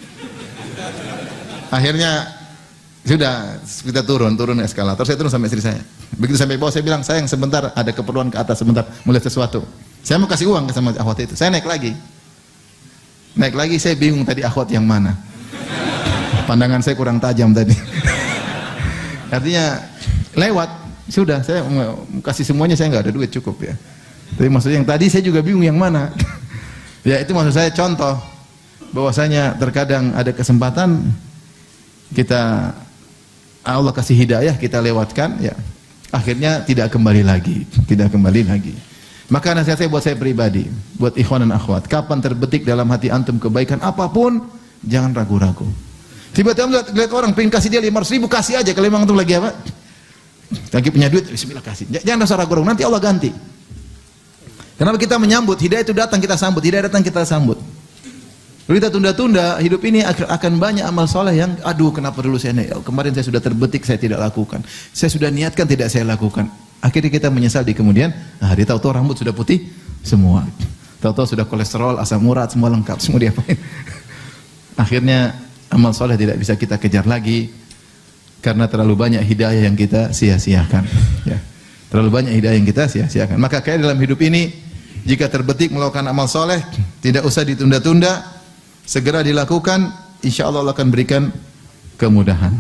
Akhirnya sudah kita turun, turun eskalator. Saya turun sampai istri saya. Begitu sampai bawah saya bilang, sayang sebentar, ada keperluan ke atas sebentar, melihat sesuatu. Saya mau kasih uang sama akhwat itu. Saya naik lagi. Naik lagi, saya bingung tadi akhwat yang mana. Pandangan saya kurang tajam tadi. Artinya lewat, sudah saya kasih semuanya, saya nggak ada duit cukup ya. Tapi maksudnya yang tadi saya juga bingung yang mana. Ya itu maksud saya contoh bahwasanya terkadang ada kesempatan kita Allah kasih hidayah kita lewatkan ya. Akhirnya tidak kembali lagi, tidak kembali lagi. Maka nasihat saya buat saya pribadi, buat ikhwan dan akhwat, kapan terbetik dalam hati antum kebaikan apapun, jangan ragu-ragu. Tiba-tiba lihat, lihat orang pengen kasih dia lima ratus ribu, kasih aja. Kalau memang antum lagi apa? Lagi punya duit, bismillah kasih. Jangan rasa ragu-ragu, nanti Allah ganti. Kenapa kita menyambut? Hidayah itu datang kita sambut, hidayah datang kita sambut. Kalau kita tunda-tunda, hidup ini akan banyak amal soleh yang, aduh kenapa dulu saya naik? Kemarin saya sudah terbetik, saya tidak lakukan. Saya sudah niatkan, tidak saya lakukan. Akhirnya kita menyesal di kemudian hari, tahu-tahu rambut sudah putih semua. Tahu-tahu sudah kolesterol, asam urat, semua lengkap, semua diapain. Akhirnya amal soleh tidak bisa kita kejar lagi karena terlalu banyak hidayah yang kita sia-siakan ya. Terlalu banyak hidayah yang kita sia-siakan. Maka kayak dalam hidup ini, jika terbetik melakukan amal soleh, tidak usah ditunda-tunda, segera dilakukan, insya Allah Allah akan berikan kemudahan.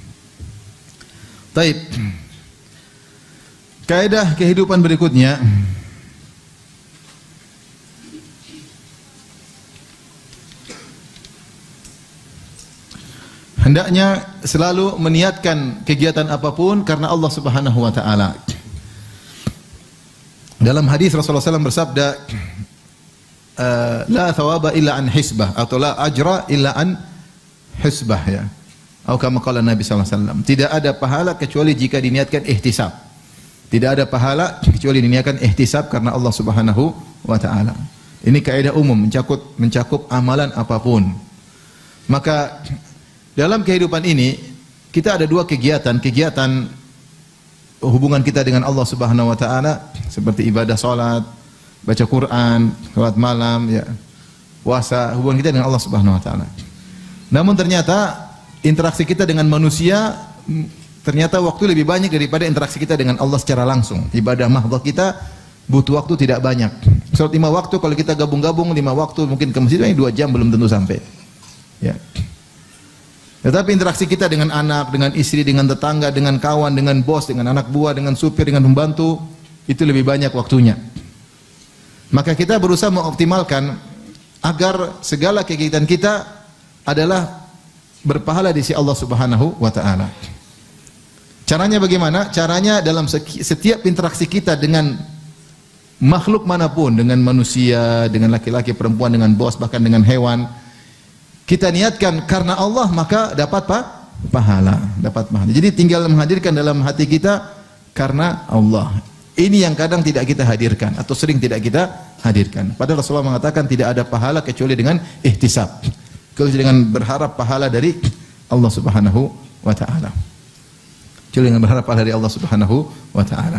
Taib. Kaidah kehidupan berikutnya, hendaknya selalu meniatkan kegiatan apapun karena Allah Subhanahu wa taala. Dalam hadis Rasulullah sallallahu alaihi wasallam bersabda, uh, la thawaba illa an hisbah atau la ajra illa an hisbah ya. Atau kama qala Nabi sallallahu alaihi wasallam, tidak ada pahala kecuali jika diniatkan ihtisab. Tidak ada pahala kecuali diniatkan ihtisab karena Allah Subhanahu wa taala. Ini kaidah umum mencakup mencakup amalan apapun. Maka dalam kehidupan ini kita ada dua kegiatan, kegiatan hubungan kita dengan Allah Subhanahu wa taala seperti ibadah salat, baca Quran, salat malam ya. Puasa, hubungan kita dengan Allah Subhanahu wa taala. Namun ternyata interaksi kita dengan manusia ternyata waktu lebih banyak daripada interaksi kita dengan Allah secara langsung. Ibadah mahdhah kita butuh waktu tidak banyak. Salat lima waktu kalau kita gabung-gabung lima waktu mungkin ke masjid dua jam belum tentu sampai. Ya. Tetapi interaksi kita dengan anak, dengan istri, dengan tetangga, dengan kawan, dengan bos, dengan anak buah, dengan supir, dengan pembantu, itu lebih banyak waktunya. Maka kita berusaha mengoptimalkan agar segala kegiatan kita adalah berpahala di sisi Allah Subhanahu wa taala. Caranya bagaimana? Caranya dalam setiap interaksi kita dengan makhluk manapun, dengan manusia, dengan laki-laki, perempuan, dengan bos, bahkan dengan hewan, kita niatkan karena Allah maka dapat apa? Pahala, dapat pahala. Jadi tinggal menghadirkan dalam hati kita karena Allah. Ini yang kadang tidak kita hadirkan atau sering tidak kita hadirkan. Padahal Rasulullah mengatakan tidak ada pahala kecuali dengan ihtisab. Kecuali dengan berharap pahala dari Allah Subhanahu wa taala. Kecuali dengan berharap pahala dari Allah Subhanahu wa taala.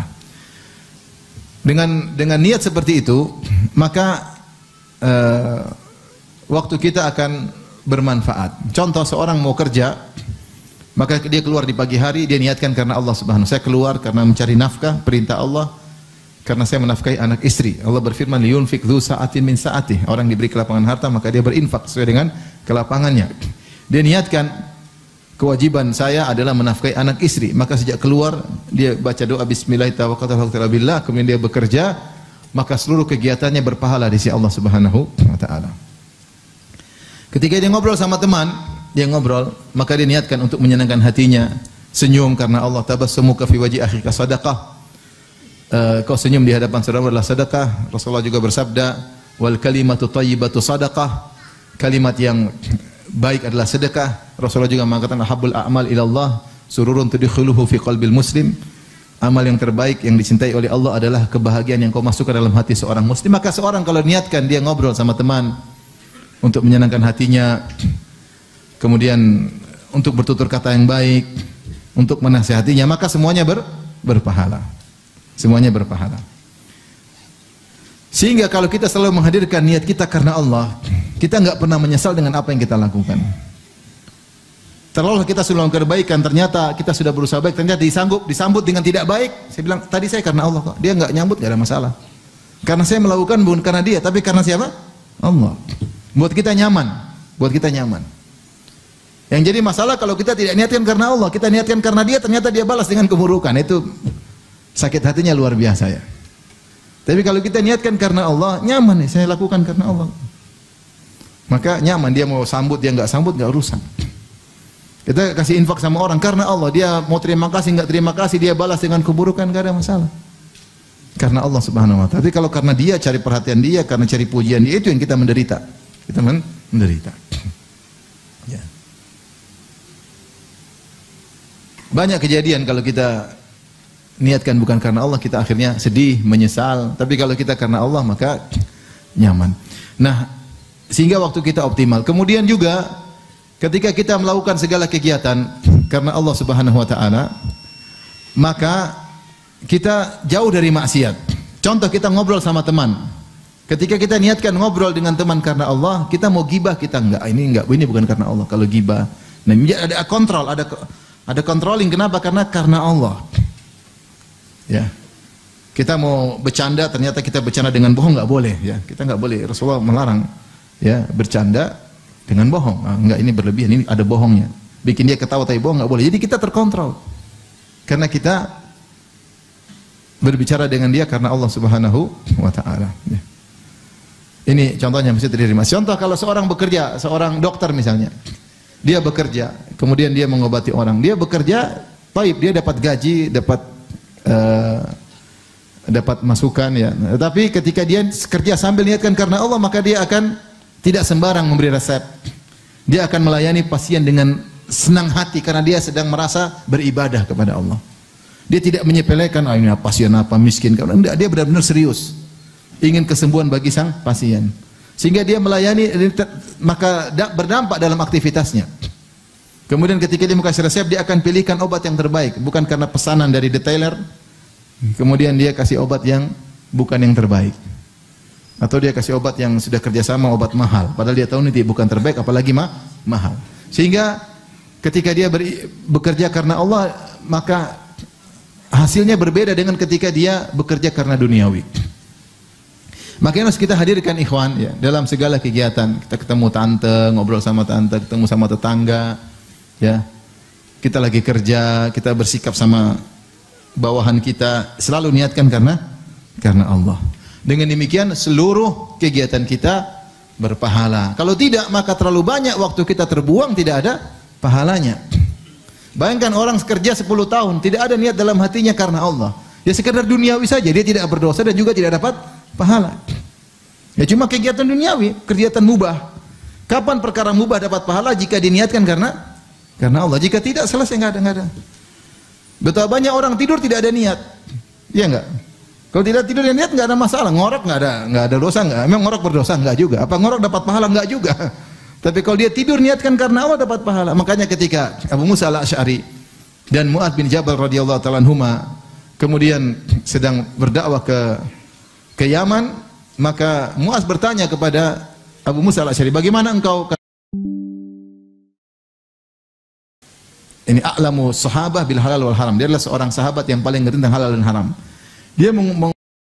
Dengan dengan niat seperti itu, maka uh, waktu kita akan bermanfaat. Contoh seorang mau kerja, maka dia keluar di pagi hari, dia niatkan karena Allah Subhanahu. Saya keluar karena mencari nafkah, perintah Allah, karena saya menafkahi anak istri. Allah berfirman, liyunfik dzu sa'atin min sa'atih. Orang diberi kelapangan harta, maka dia berinfak sesuai dengan kelapangannya. Dia niatkan kewajiban saya adalah menafkahi anak istri, maka sejak keluar dia baca doa bismillah tawakkaltu billah, kemudian dia bekerja, maka seluruh kegiatannya berpahala di sisi Allah Subhanahu wa taala. Ketika dia ngobrol sama teman, dia ngobrol, maka dia niatkan untuk menyenangkan hatinya, senyum karena Allah. Tabassumuka fi wajhi akhika sadaqah. Uh, kau senyum di hadapan saudara adalah sedekah. Rasulullah juga bersabda, wal kalimatu thayyibatu sadaqah. Kalimat yang baik adalah sedekah. Rasulullah juga mengatakan habbul a'mal ila Allah sururun tudkhiluhu fi qalbil muslim. Amal yang terbaik yang dicintai oleh Allah adalah kebahagiaan yang kau masukkan dalam hati seorang muslim. Maka seorang kalau niatkan dia ngobrol sama teman untuk menyenangkan hatinya, kemudian untuk bertutur kata yang baik, untuk menasihatinya, maka semuanya ber, berpahala. Semuanya berpahala. Sehingga kalau kita selalu menghadirkan niat kita karena Allah, kita enggak pernah menyesal dengan apa yang kita lakukan. Terlalu kita sudah melakukan kebaikan, ternyata kita sudah berusaha baik, ternyata disambut, disambut dengan tidak baik. Saya bilang, tadi saya karena Allah kok. Dia enggak nyambut, enggak ada masalah. Karena saya melakukan bukan karena dia, tapi karena siapa? Allah. Buat kita nyaman, buat kita nyaman. Yang jadi masalah kalau kita tidak niatkan karena Allah, kita niatkan karena dia, ternyata dia balas dengan keburukan. Itu sakit hatinya luar biasa ya. Tapi kalau kita niatkan karena Allah, nyaman nih, saya lakukan karena Allah. Maka nyaman, dia mau sambut, dia nggak sambut, nggak urusan. Kita kasih infak sama orang karena Allah, dia mau terima kasih, nggak terima kasih, dia balas dengan keburukan, nggak ada masalah. Karena Allah Subhanahu wa taala. Tapi kalau karena dia, cari perhatian dia, karena cari pujian dia, itu yang kita menderita. Kita menderita. Ya. Banyak kejadian kalau kita niatkan bukan karena Allah, kita akhirnya sedih, menyesal. Tapi kalau kita karena Allah, maka nyaman. Nah, sehingga waktu kita optimal. Kemudian juga ketika kita melakukan segala kegiatan karena Allah Subhanahu wa taala, maka kita jauh dari maksiat. Contoh, kita ngobrol sama teman. Ketika kita niatkan ngobrol dengan teman karena Allah, kita mau gibah, kita enggak, ini enggak, ini bukan karena Allah. Kalau gibah, nah ada kontrol, ada ada controlling. Kenapa? Karena karena Allah. Ya. Kita mau bercanda, ternyata kita bercanda dengan bohong, enggak boleh ya. Kita enggak boleh. Rasulullah melarang ya bercanda dengan bohong. Nah, enggak, ini berlebihan, ini ada bohongnya. Bikin dia ketawa tapi bohong enggak boleh. Jadi kita terkontrol. Karena kita berbicara dengan dia karena Allah Subhanahu wa taala ya. Ini contohnya mesti diterima. Contoh kalau seorang bekerja, seorang dokter misalnya, dia bekerja, kemudian dia mengobati orang, dia bekerja, baik, dia dapat gaji, dapat uh, dapat masukan ya. Tapi ketika dia kerja sambil niatkan karena Allah, maka dia akan tidak sembarang memberi resep. Dia akan melayani pasien dengan senang hati karena dia sedang merasa beribadah kepada Allah. Dia tidak menyepelekan, ah ini pasien apa, miskin. Enggak, dia benar-benar serius. Ingin kesembuhan bagi sang pasien. Sehingga dia melayani, maka berdampak dalam aktivitasnya. Kemudian ketika dia mau kasih resep, dia akan pilihkan obat yang terbaik, bukan karena pesanan dari detailer. Kemudian dia kasih obat yang bukan yang terbaik, atau dia kasih obat yang sudah kerjasama obat mahal, padahal dia tahu ini bukan terbaik, apalagi mah mahal. Sehingga ketika dia beri, bekerja karena Allah, maka hasilnya berbeda dengan ketika dia bekerja karena duniawi. Makanya harus kita hadirkan ikhwan ya, dalam segala kegiatan. Kita ketemu tante, ngobrol sama tante, ketemu sama tetangga. Ya, kita lagi kerja, kita bersikap sama bawahan kita, selalu niatkan karena karena Allah. Dengan demikian seluruh kegiatan kita berpahala. Kalau tidak, maka terlalu banyak waktu kita terbuang, tidak ada pahalanya. Bayangkan orang kerja sepuluh tahun, tidak ada niat dalam hatinya karena Allah. Ya sekedar duniawi saja, dia tidak berdosa dan juga tidak dapat pahala. Ya cuma kegiatan duniawi, kegiatan mubah. Kapan perkara mubah dapat pahala? Jika diniatkan karena karena Allah. Jika tidak, selesai, enggak ada, enggak ada. Betapa banyak orang tidur tidak ada niat. Iya enggak? Kalau tidak tidur dan niat enggak ada masalah. Ngorok enggak ada, enggak ada dosa enggak? Memang ngorok berdosa enggak juga? Apa ngorok dapat pahala? Enggak juga. Tapi kalau dia tidur niatkan karena Allah, dapat pahala. Makanya ketika Abu Musa al-Asy'ari dan Mu'adz bin Jabal radhiyallahu ta'ala anhuma kemudian sedang berdakwah ke ke Yaman, maka Mu'adz bertanya kepada Abu Musa al-Asy'ari, bagaimana engkau? Ini a'lamu sahabah bil halal wal haram. Dia adalah seorang sahabat yang paling ngerti tentang halal dan haram. Dia meng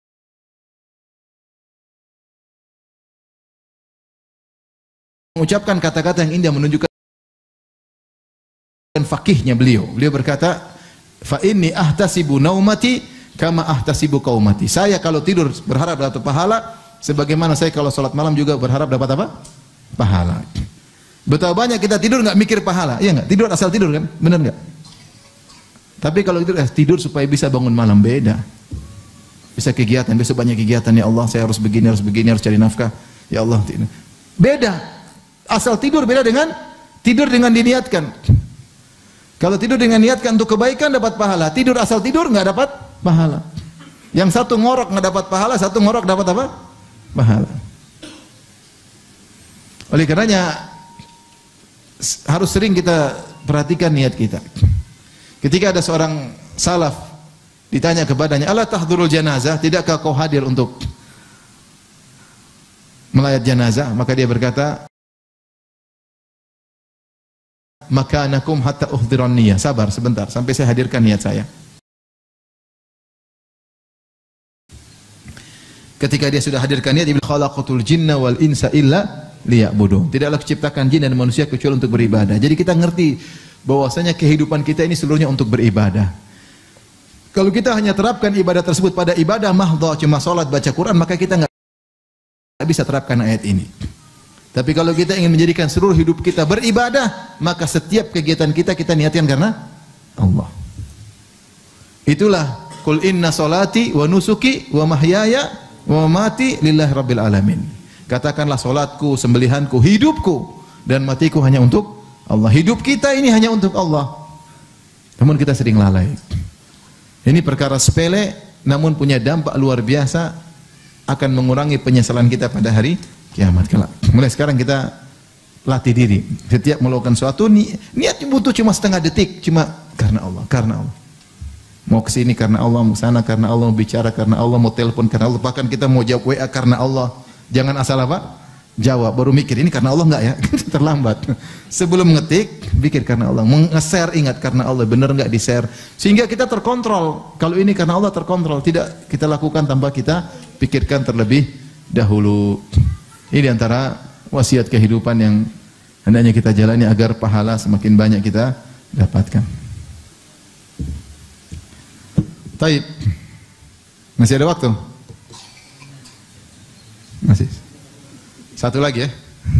mengucapkan kata-kata yang indah menunjukkan fakihnya beliau. Beliau berkata, fa inni ahtasibu naumati kama ahtasibu qaumati. Saya kalau tidur berharap dapat pahala sebagaimana saya kalau salat malam juga berharap dapat apa? Pahala. Betapa banyak kita tidur nggak mikir pahala, iya nggak? Tidur asal tidur kan, benar nggak? Tapi kalau tidur, eh, tidur supaya bisa bangun malam, beda. Bisa kegiatan, besok banyak kegiatan, ya Allah, saya harus begini, harus begini, harus cari nafkah, ya Allah. Beda. Asal tidur beda dengan tidur dengan diniatkan. Kalau tidur dengan niatkan untuk kebaikan dapat pahala, tidur asal tidur nggak dapat pahala. Yang satu ngorok nggak dapat pahala, satu ngorok dapat apa? Pahala. Oleh karenanya harus sering kita perhatikan niat kita. Ketika ada seorang salaf ditanya kepadanya, "Ala tahdhurul janazah? Tidakkah kau hadir untuk melayat jenazah?" Maka dia berkata, "Makanakum hatta uhdhiran niyah." Sabar sebentar sampai saya hadirkan niat saya. Ketika dia sudah hadirkan niat, dia bilang, "Khalaqatul jinna wal insa illa liya'budun." Tidaklah ciptakan jin dan manusia kecuali untuk beribadah. Jadi kita ngerti bahwasanya kehidupan kita ini seluruhnya untuk beribadah. Kalau kita hanya terapkan ibadah tersebut pada ibadah mahdhah, cuma salat, baca Quran, maka kita enggak bisa terapkan ayat ini. Tapi kalau kita ingin menjadikan seluruh hidup kita beribadah, maka setiap kegiatan kita kita niatkan karena Allah. Itulah qul inna salati wa nusuki wa mahyaya wa mamati lillahi rabbil alamin. Katakanlah salatku, sembelihanku, hidupku dan matiku hanya untuk Allah. Hidup kita ini hanya untuk Allah. Namun kita sering lalai. Ini perkara sepele namun punya dampak luar biasa, akan mengurangi penyesalan kita pada hari kiamat kelak. Mulai sekarang kita latih diri. Setiap melakukan sesuatu, ni niat butuh cuma setengah detik, cuma karena Allah, karena Allah. Mau ke sini karena Allah, mau ke sana karena Allah, mau bicara karena Allah, mau telepon karena Allah, bahkan kita mau jawab W A karena Allah. Jangan asal apa? Jawab, baru mikir ini karena Allah enggak ya? Terlambat. Sebelum ngetik, pikir karena Allah. Nge-share ingat karena Allah, benar enggak di-share? Sehingga kita terkontrol. Kalau ini karena Allah terkontrol, tidak kita lakukan tanpa kita pikirkan terlebih dahulu. Ini diantara wasiat kehidupan yang hendaknya kita jalani agar pahala semakin banyak kita dapatkan. Taib. Masih ada waktu? Masih. Satu lagi ya.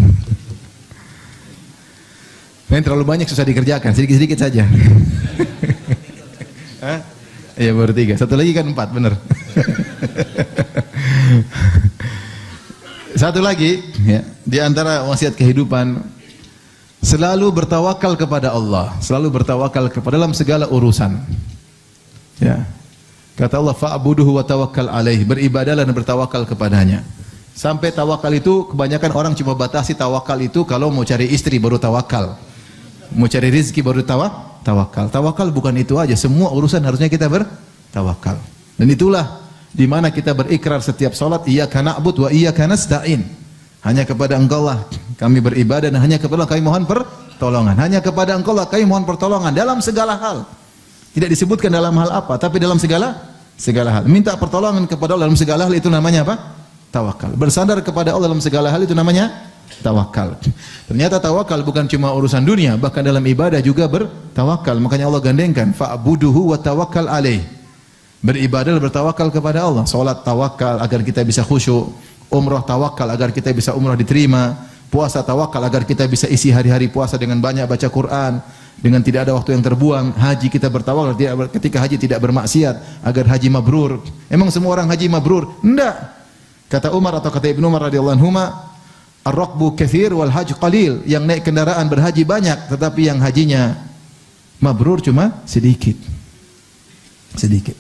Ini terlalu banyak susah dikerjakan, sedikit-sedikit saja. Iya baru tiga. Satu lagi kan empat, benar. Satu lagi, ya, di antara wasiat kehidupan, selalu bertawakal kepada Allah, selalu bertawakal kepada dalam segala urusan. Ya. Kata Allah, fa'buduhu wa tawakkal alaih, beribadahlah dan bertawakal kepadanya. Sampai tawakal itu kebanyakan orang cuma batasi tawakal itu kalau mau cari istri baru tawakal. Mau cari rezeki baru tawa, tawakal. Tawakal bukan itu aja, semua urusan harusnya kita bertawakal. Dan itulah di mana kita berikrar setiap salat, iyyaka na'budu wa iyyaka nasta'in. Hanya kepada Engkau lah kami beribadah dan hanya kepada kami mohon pertolongan. Hanya kepada Engkau lah kami mohon pertolongan dalam segala hal. Tidak disebutkan dalam hal apa, tapi dalam segala segala hal. Minta pertolongan kepada Allah dalam segala hal itu namanya apa? Tawakal. Bersandar kepada Allah dalam segala hal itu namanya tawakal. Ternyata tawakal bukan cuma urusan dunia, bahkan dalam ibadah juga bertawakal. Makanya Allah gandengkan fa'buduhu wa tawakkal alaih. Beribadah dan bertawakal kepada Allah. Salat tawakal agar kita bisa khusyuk, umrah tawakal agar kita bisa umrah diterima, puasa tawakal agar kita bisa isi hari-hari puasa dengan banyak baca Quran, dengan tidak ada waktu yang terbuang. Haji kita bertawakal ketika haji tidak bermaksiat agar haji mabrur. Emang semua orang haji mabrur? Enggak. Kata Umar atau kata Ibnu Umar radhiyallahu anhuma, ar-raqbu katsir wal hajj qalil. Yang naik kendaraan berhaji banyak, tetapi yang hajinya mabrur cuma sedikit. Sedikit.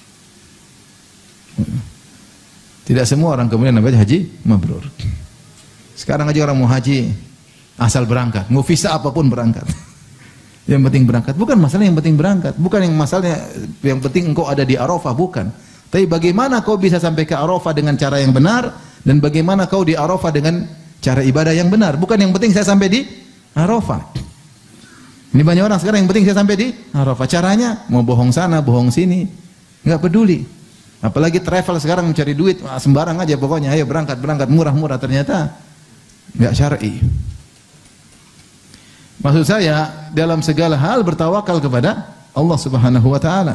Tidak semua orang kemudian namanya haji mabrur. Sekarang aja orang mau haji asal berangkat, mau visa apapun berangkat. Yang penting berangkat, bukan masalah yang penting berangkat, bukan yang masalahnya yang penting engkau ada di Arafah, bukan. Tapi bagaimana kau bisa sampai ke Arafah dengan cara yang benar, dan bagaimana kau di Arafah dengan cara ibadah yang benar. Bukan yang penting saya sampai di Arafah. Ini banyak orang sekarang yang penting saya sampai di Arafah. Caranya mau bohong sana, bohong sini, nggak peduli. Apalagi travel sekarang mencari duit sembarang aja pokoknya, ayo berangkat berangkat murah-murah, ternyata nggak syar'i. Maksud saya dalam segala hal bertawakal kepada Allah Subhanahu wa taala.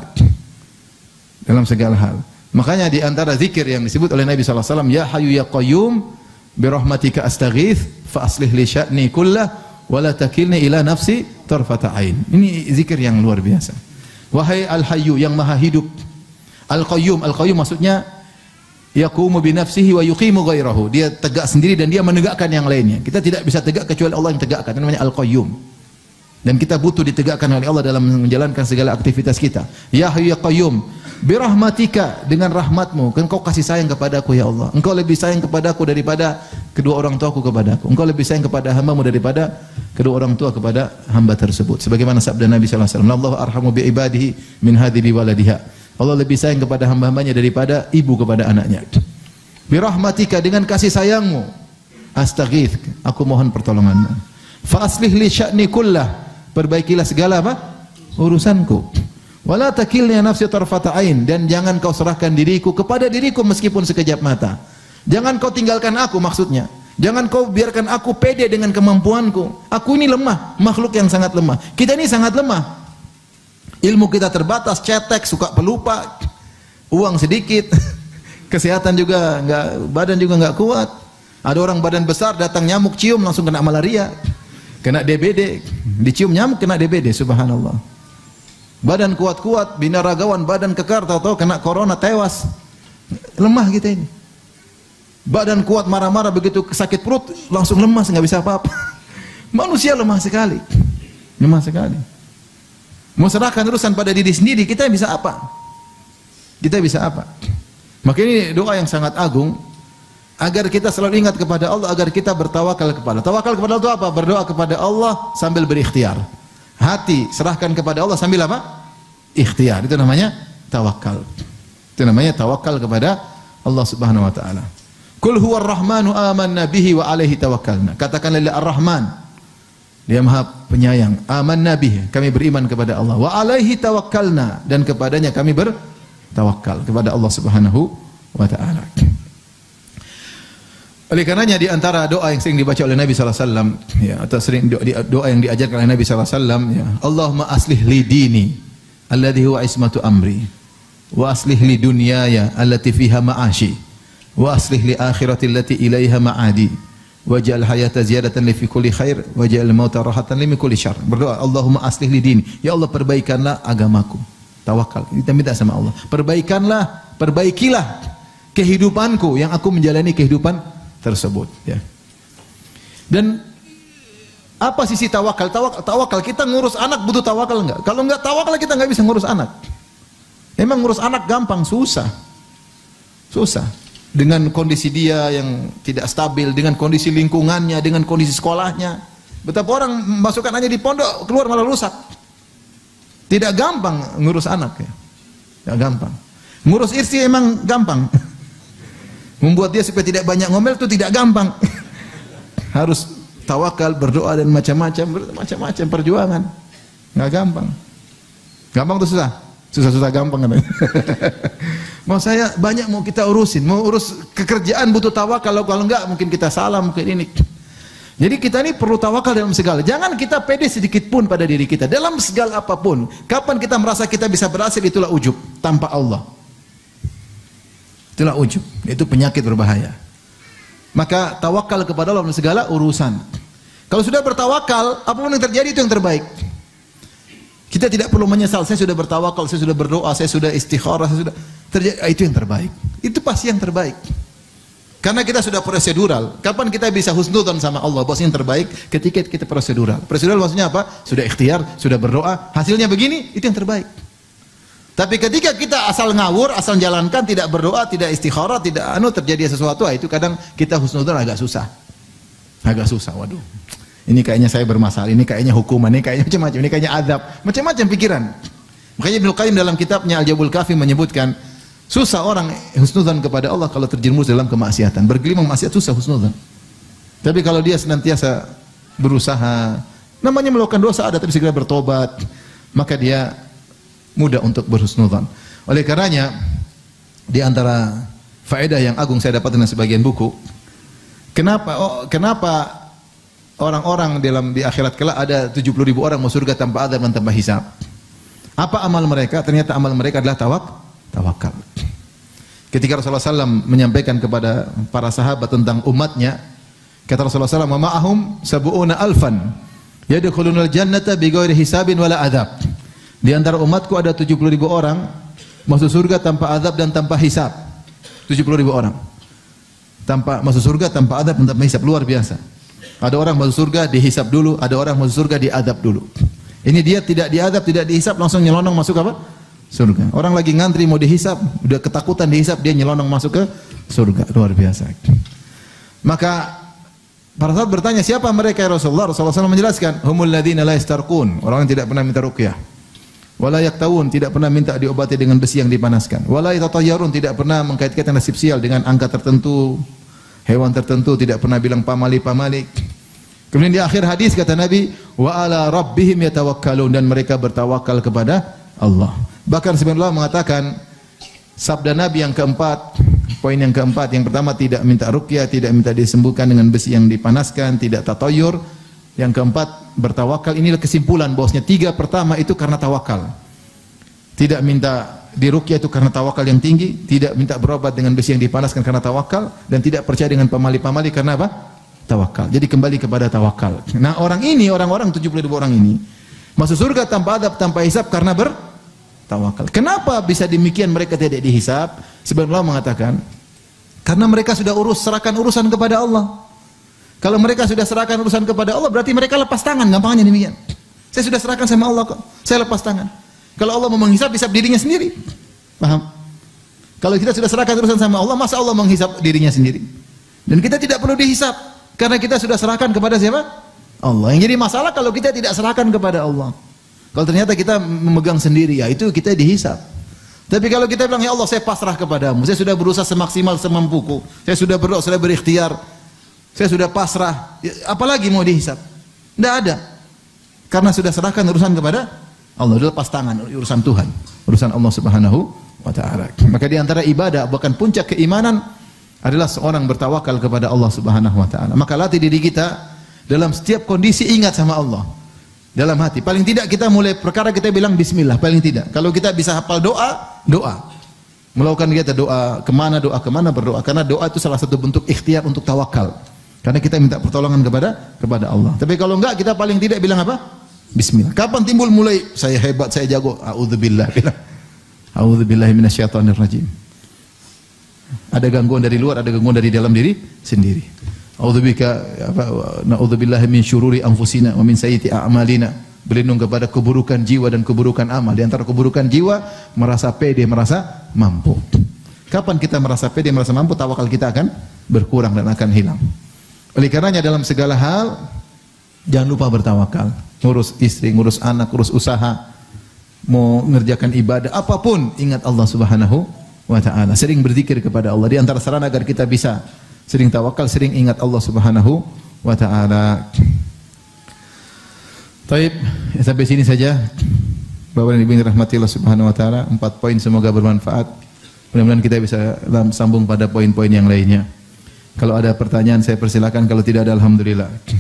Dalam segala hal. Makanya di antara zikir yang disebut oleh Nabi sallallahu alaihi wasallam, ya hayyu ya qayyum bi rahmatika astaghits fa aslih li sya'ni kullah wa la takilni ila nafsi tarfata ain. Ini zikir yang luar biasa. Wahai al-hayyu yang maha hidup, al-qayyum, al-qayyum maksudnya yaqumu bi nafsihi wa yuqimu ghairahu. Dia tegak sendiri dan dia menegakkan yang lainnya. Kita tidak bisa tegak kecuali Allah yang tegakkan. Itu namanya al-qayyum. Dan kita butuh ditegakkan oleh Allah dalam menjalankan segala aktivitas kita. Ya hayyu ya qayyum bi rahmatika, dengan rahmatmu, engkau kasih sayang kepadaku ya Allah. Engkau lebih sayang kepadaku daripada kedua orang tuaku kepadaku. Engkau lebih sayang kepada hambamu daripada kedua orang tua kepada hamba tersebut. Sebagaimana sabda Nabi sallallahu alaihi wasallam, "Allahu arhamu bi ibadihi min hadhi bi waladiha." Allah lebih sayang kepada hamba-hambanya daripada ibu kepada anaknya. Bi rahmatika, dengan kasih sayangmu, astaghits, aku mohon pertolonganmu. Fa aslih li sya'ni kullah, perbaikilah segala apa? Urusanku. Wala takilni nafsi tarfata ain, dan jangan kau serahkan diriku kepada diriku meskipun sekejap mata. Jangan kau tinggalkan aku, maksudnya. Jangan kau biarkan aku pede dengan kemampuanku. Aku ini lemah, makhluk yang sangat lemah. Kita ini sangat lemah. Ilmu kita terbatas, cetek, suka pelupa, uang sedikit, kesehatan juga enggak, badan juga enggak kuat. Ada orang badan besar datang nyamuk cium langsung kena malaria, kena D B D, dicium nyamuk kena D B D, subhanallah. Badan kuat-kuat, binaragawan, badan kekar, tahu-tahu kena corona tewas. Lemah kita ini. Badan kuat marah-marah, begitu sakit perut langsung lemas, nggak bisa apa-apa. Manusia lemah sekali. Lemah sekali. Mau serahkan urusan pada diri sendiri, kita bisa apa? Kita bisa apa? Maka ini doa yang sangat agung, agar kita selalu ingat kepada Allah, agar kita bertawakal kepada Allah. Tawakal kepada Allah itu apa? Berdoa kepada Allah sambil berikhtiar. Hati serahkan kepada Allah sambil apa? Ikhtiar. Itu namanya tawakal. Itu namanya tawakal kepada Allah Subhanahu wa taala. Qul huwar rahmanu amanna bihi wa alaihi tawakkalna. Katakanlah Ar-Rahman, Dia Maha Penyayang. Amanna bihi, kami beriman kepada Allah. Wa alaihi tawakkalna, dan kepadanya kami bertawakal, kepada Allah Subhanahu wa taala. Oleh karenanya di antara doa yang sering dibaca oleh Nabi sallallahu alaihi wasallam, ya, atau sering doa, doa yang diajarkan oleh Nabi sallallahu alaihi wasallam, ya, Allahumma aslih li dini alladhi huwa ismatu amri, wa aslih li dunyaya allati fiha ma'ashi, wa aslih li akhirati allati ilaiha ma'adi, waj'al hayata ziyadatan li fi kulli khair, waj'al mauta rahatan li min kulli syarr. Berdoa, Allahumma aslih li dini, ya Allah perbaikanlah agamaku. Tawakal, kita minta sama Allah, perbaikanlah, perbaikilah kehidupanku yang aku menjalani kehidupan tersebut, ya. Dan apa sisi tawakal? Tawakal, tawakal kita ngurus anak butuh tawakal enggak? Kalau enggak tawakal kita enggak bisa ngurus anak. Emang ngurus anak gampang? Susah. Susah. Dengan kondisi dia yang tidak stabil, dengan kondisi lingkungannya, dengan kondisi sekolahnya. Betapa orang masukkan aja di pondok, keluar malah rusak. Tidak gampang ngurus anak, ya. Tidak gampang. Ngurus istri emang gampang. Membuat dia supaya tidak banyak ngomel itu tidak gampang. Harus tawakal, berdoa dan macam-macam, macam-macam perjuangan. Nggak gampang. Gampang atau susah? Susah-susah gampang kan. Mau saya banyak mau kita urusin, mau urus kekerjaan butuh tawakal, kalau kalau enggak mungkin kita salah, mungkin ini. Jadi kita ini perlu tawakal dalam segala. Jangan kita pede sedikit pun pada diri kita dalam segala apapun. Kapan kita merasa kita bisa berhasil, itulah ujub tanpa Allah. Itulah ujub, itu penyakit berbahaya. Maka tawakal kepada Allah dalam segala urusan. Kalau sudah bertawakal, apapun yang terjadi itu yang terbaik. Kita tidak perlu menyesal, saya sudah bertawakal, saya sudah berdoa, saya sudah istikharah, saya sudah terjadi, itu yang terbaik. Itu pasti yang terbaik. Karena kita sudah prosedural. Kapan kita bisa husnudzon sama Allah? Bos yang terbaik ketika kita prosedural. Prosedural maksudnya apa? Sudah ikhtiar, sudah berdoa, hasilnya begini, itu yang terbaik. Tapi ketika kita asal ngawur, asal jalankan, tidak berdoa, tidak istikharah, tidak anu terjadi sesuatu, itu kadang kita husnudzon agak susah. Agak susah, waduh. Ini kayaknya saya bermasalah, ini kayaknya hukuman, ini kayaknya macam-macam, ini kayaknya azab, macam-macam pikiran. Makanya Ibnu Qayyim dalam kitabnya Al-Jawabul Kafi menyebutkan, susah orang husnudzon kepada Allah kalau terjerumus dalam kemaksiatan. Bergelimang maksiat susah husnudzon. Tapi kalau dia senantiasa berusaha, namanya melakukan dosa ada tapi segera bertobat, maka dia mudah untuk berhusnudzon. Oleh karenanya di antara faedah yang agung saya dapatkan dari sebagian buku, kenapa oh, kenapa orang-orang dalam di akhirat kelak ada tujuh puluh ribu orang masuk surga tanpa azab dan tanpa hisab? Apa amal mereka? Ternyata amal mereka adalah tawak, tawakal. Ketika Rasulullah shallallahu alaihi wasallam menyampaikan kepada para sahabat tentang umatnya, kata Rasulullah shallallahu alaihi wasallam, "Wa ma'ahum sab'una alfan yadkhulunal jannata bighairi hisabin wala adzab." Di antara umatku ada tujuh puluh ribu orang masuk surga tanpa azab dan tanpa hisab. tujuh puluh ribu orang. Tanpa masuk surga tanpa azab dan tanpa hisab, luar biasa. Ada orang masuk surga dihisab dulu, ada orang masuk surga diazab dulu. Ini dia tidak diazab, tidak dihisab, langsung nyelonong masuk apa? Surga. Orang lagi ngantri mau dihisab, udah ketakutan dihisab, dia nyelonong masuk ke surga. Luar biasa. Maka para sahabat bertanya, siapa mereka ya Rasulullah? Rasulullah shallallahu alaihi wasallam menjelaskan, humul ladzina la yastarqun, orang yang tidak pernah minta ruqyah. Wala yaktawun, tidak pernah minta diobati dengan besi yang dipanaskan. Wala yatatayyarun, tidak pernah mengkait-kaitkan nasib sial dengan angka tertentu, hewan tertentu, tidak pernah bilang pamali-pamali. Kemudian di akhir hadis kata Nabi, wa ala rabbihim yatawakkalun, dan mereka bertawakal kepada Allah. Bahkan sebenarnya Allah mengatakan sabda Nabi yang keempat, poin yang keempat, yang pertama tidak minta ruqyah, tidak minta disembuhkan dengan besi yang dipanaskan, tidak tatayyur. Yang keempat bertawakal. Inilah kesimpulan bosnya. Tiga pertama itu karena tawakal. Tidak minta diruqyah itu karena tawakal yang tinggi, tidak minta berobat dengan besi yang dipanaskan karena tawakal, dan tidak percaya dengan pamali-pamali karena apa? Tawakal. Jadi kembali kepada tawakal. Nah, orang ini, orang-orang tujuh puluh ribu orang ini masuk surga tanpa adab, tanpa hisab karena bertawakal. Kenapa bisa demikian mereka tidak dihisab? Sebenarnya Allah mengatakan karena mereka sudah urus serahkan urusan kepada Allah. Kalau mereka sudah serahkan urusan kepada Allah, berarti mereka lepas tangan, gampangnya demikian. Saya sudah serahkan sama Allah kok, saya lepas tangan. Kalau Allah mau menghisab, hisab dirinya sendiri. Paham? Kalau kita sudah serahkan urusan sama Allah, masa Allah menghisab dirinya sendiri? Dan kita tidak perlu dihisab, karena kita sudah serahkan kepada siapa? Allah. Yang jadi masalah kalau kita tidak serahkan kepada Allah. Kalau ternyata kita memegang sendiri, ya itu kita dihisab. Tapi kalau kita bilang, ya Allah saya pasrah kepadamu, saya sudah berusaha semaksimal semampuku, saya sudah berdoa, sudah berikhtiar, saya sudah pasrah, apalagi mau dihisab? Tidak ada. Karena sudah serahkan urusan kepada Allah, sudah lepas tangan urusan Tuhan, urusan Allah Subhanahu wa taala. Maka di antara ibadah, bahkan puncak keimanan adalah seorang bertawakal kepada Allah Subhanahu wa taala. Maka latih diri kita dalam setiap kondisi ingat sama Allah. Dalam hati. Paling tidak kita mulai perkara kita bilang bismillah, paling tidak. Kalau kita bisa hafal doa, doa. Melakukan kita doa kemana, doa kemana, berdoa. Karena doa itu salah satu bentuk ikhtiar untuk tawakal. Karena kita minta pertolongan kepada kepada Allah. Tapi kalau enggak, kita paling tidak bilang apa? Bismillah. Kapan timbul mulai saya hebat, saya jago? A'udzubillah. Bilang. A'udzubillahi minasyaitonir rajim. Ada gangguan dari luar, ada gangguan dari dalam diri sendiri. A'udzubika apa na'udzubillahi min syururi anfusina wa min sayyiati a'malina. Berlindung kepada keburukan jiwa dan keburukan amal. Di antara keburukan jiwa merasa pede, merasa mampu. Kapan kita merasa pede, merasa mampu, tawakal kita akan berkurang dan akan hilang. Oleh karenanya dalam segala hal jangan lupa bertawakal. Ngurus istri, ngurus anak, ngurus usaha, mau mengerjakan ibadah apapun, ingat Allah Subhanahu wa taala. Sering berzikir kepada Allah. Di antara sarana agar kita bisa sering tawakal, sering ingat Allah Subhanahu wa taala. Baik, sampai sini saja. Bapak dan Ibu yang dirahmati Allah Subhanahu wa taala, empat poin semoga bermanfaat. Mudah-mudahan kita bisa sambung pada poin-poin yang lainnya. Kalau ada pertanyaan saya persilakan, kalau tidak ada alhamdulillah.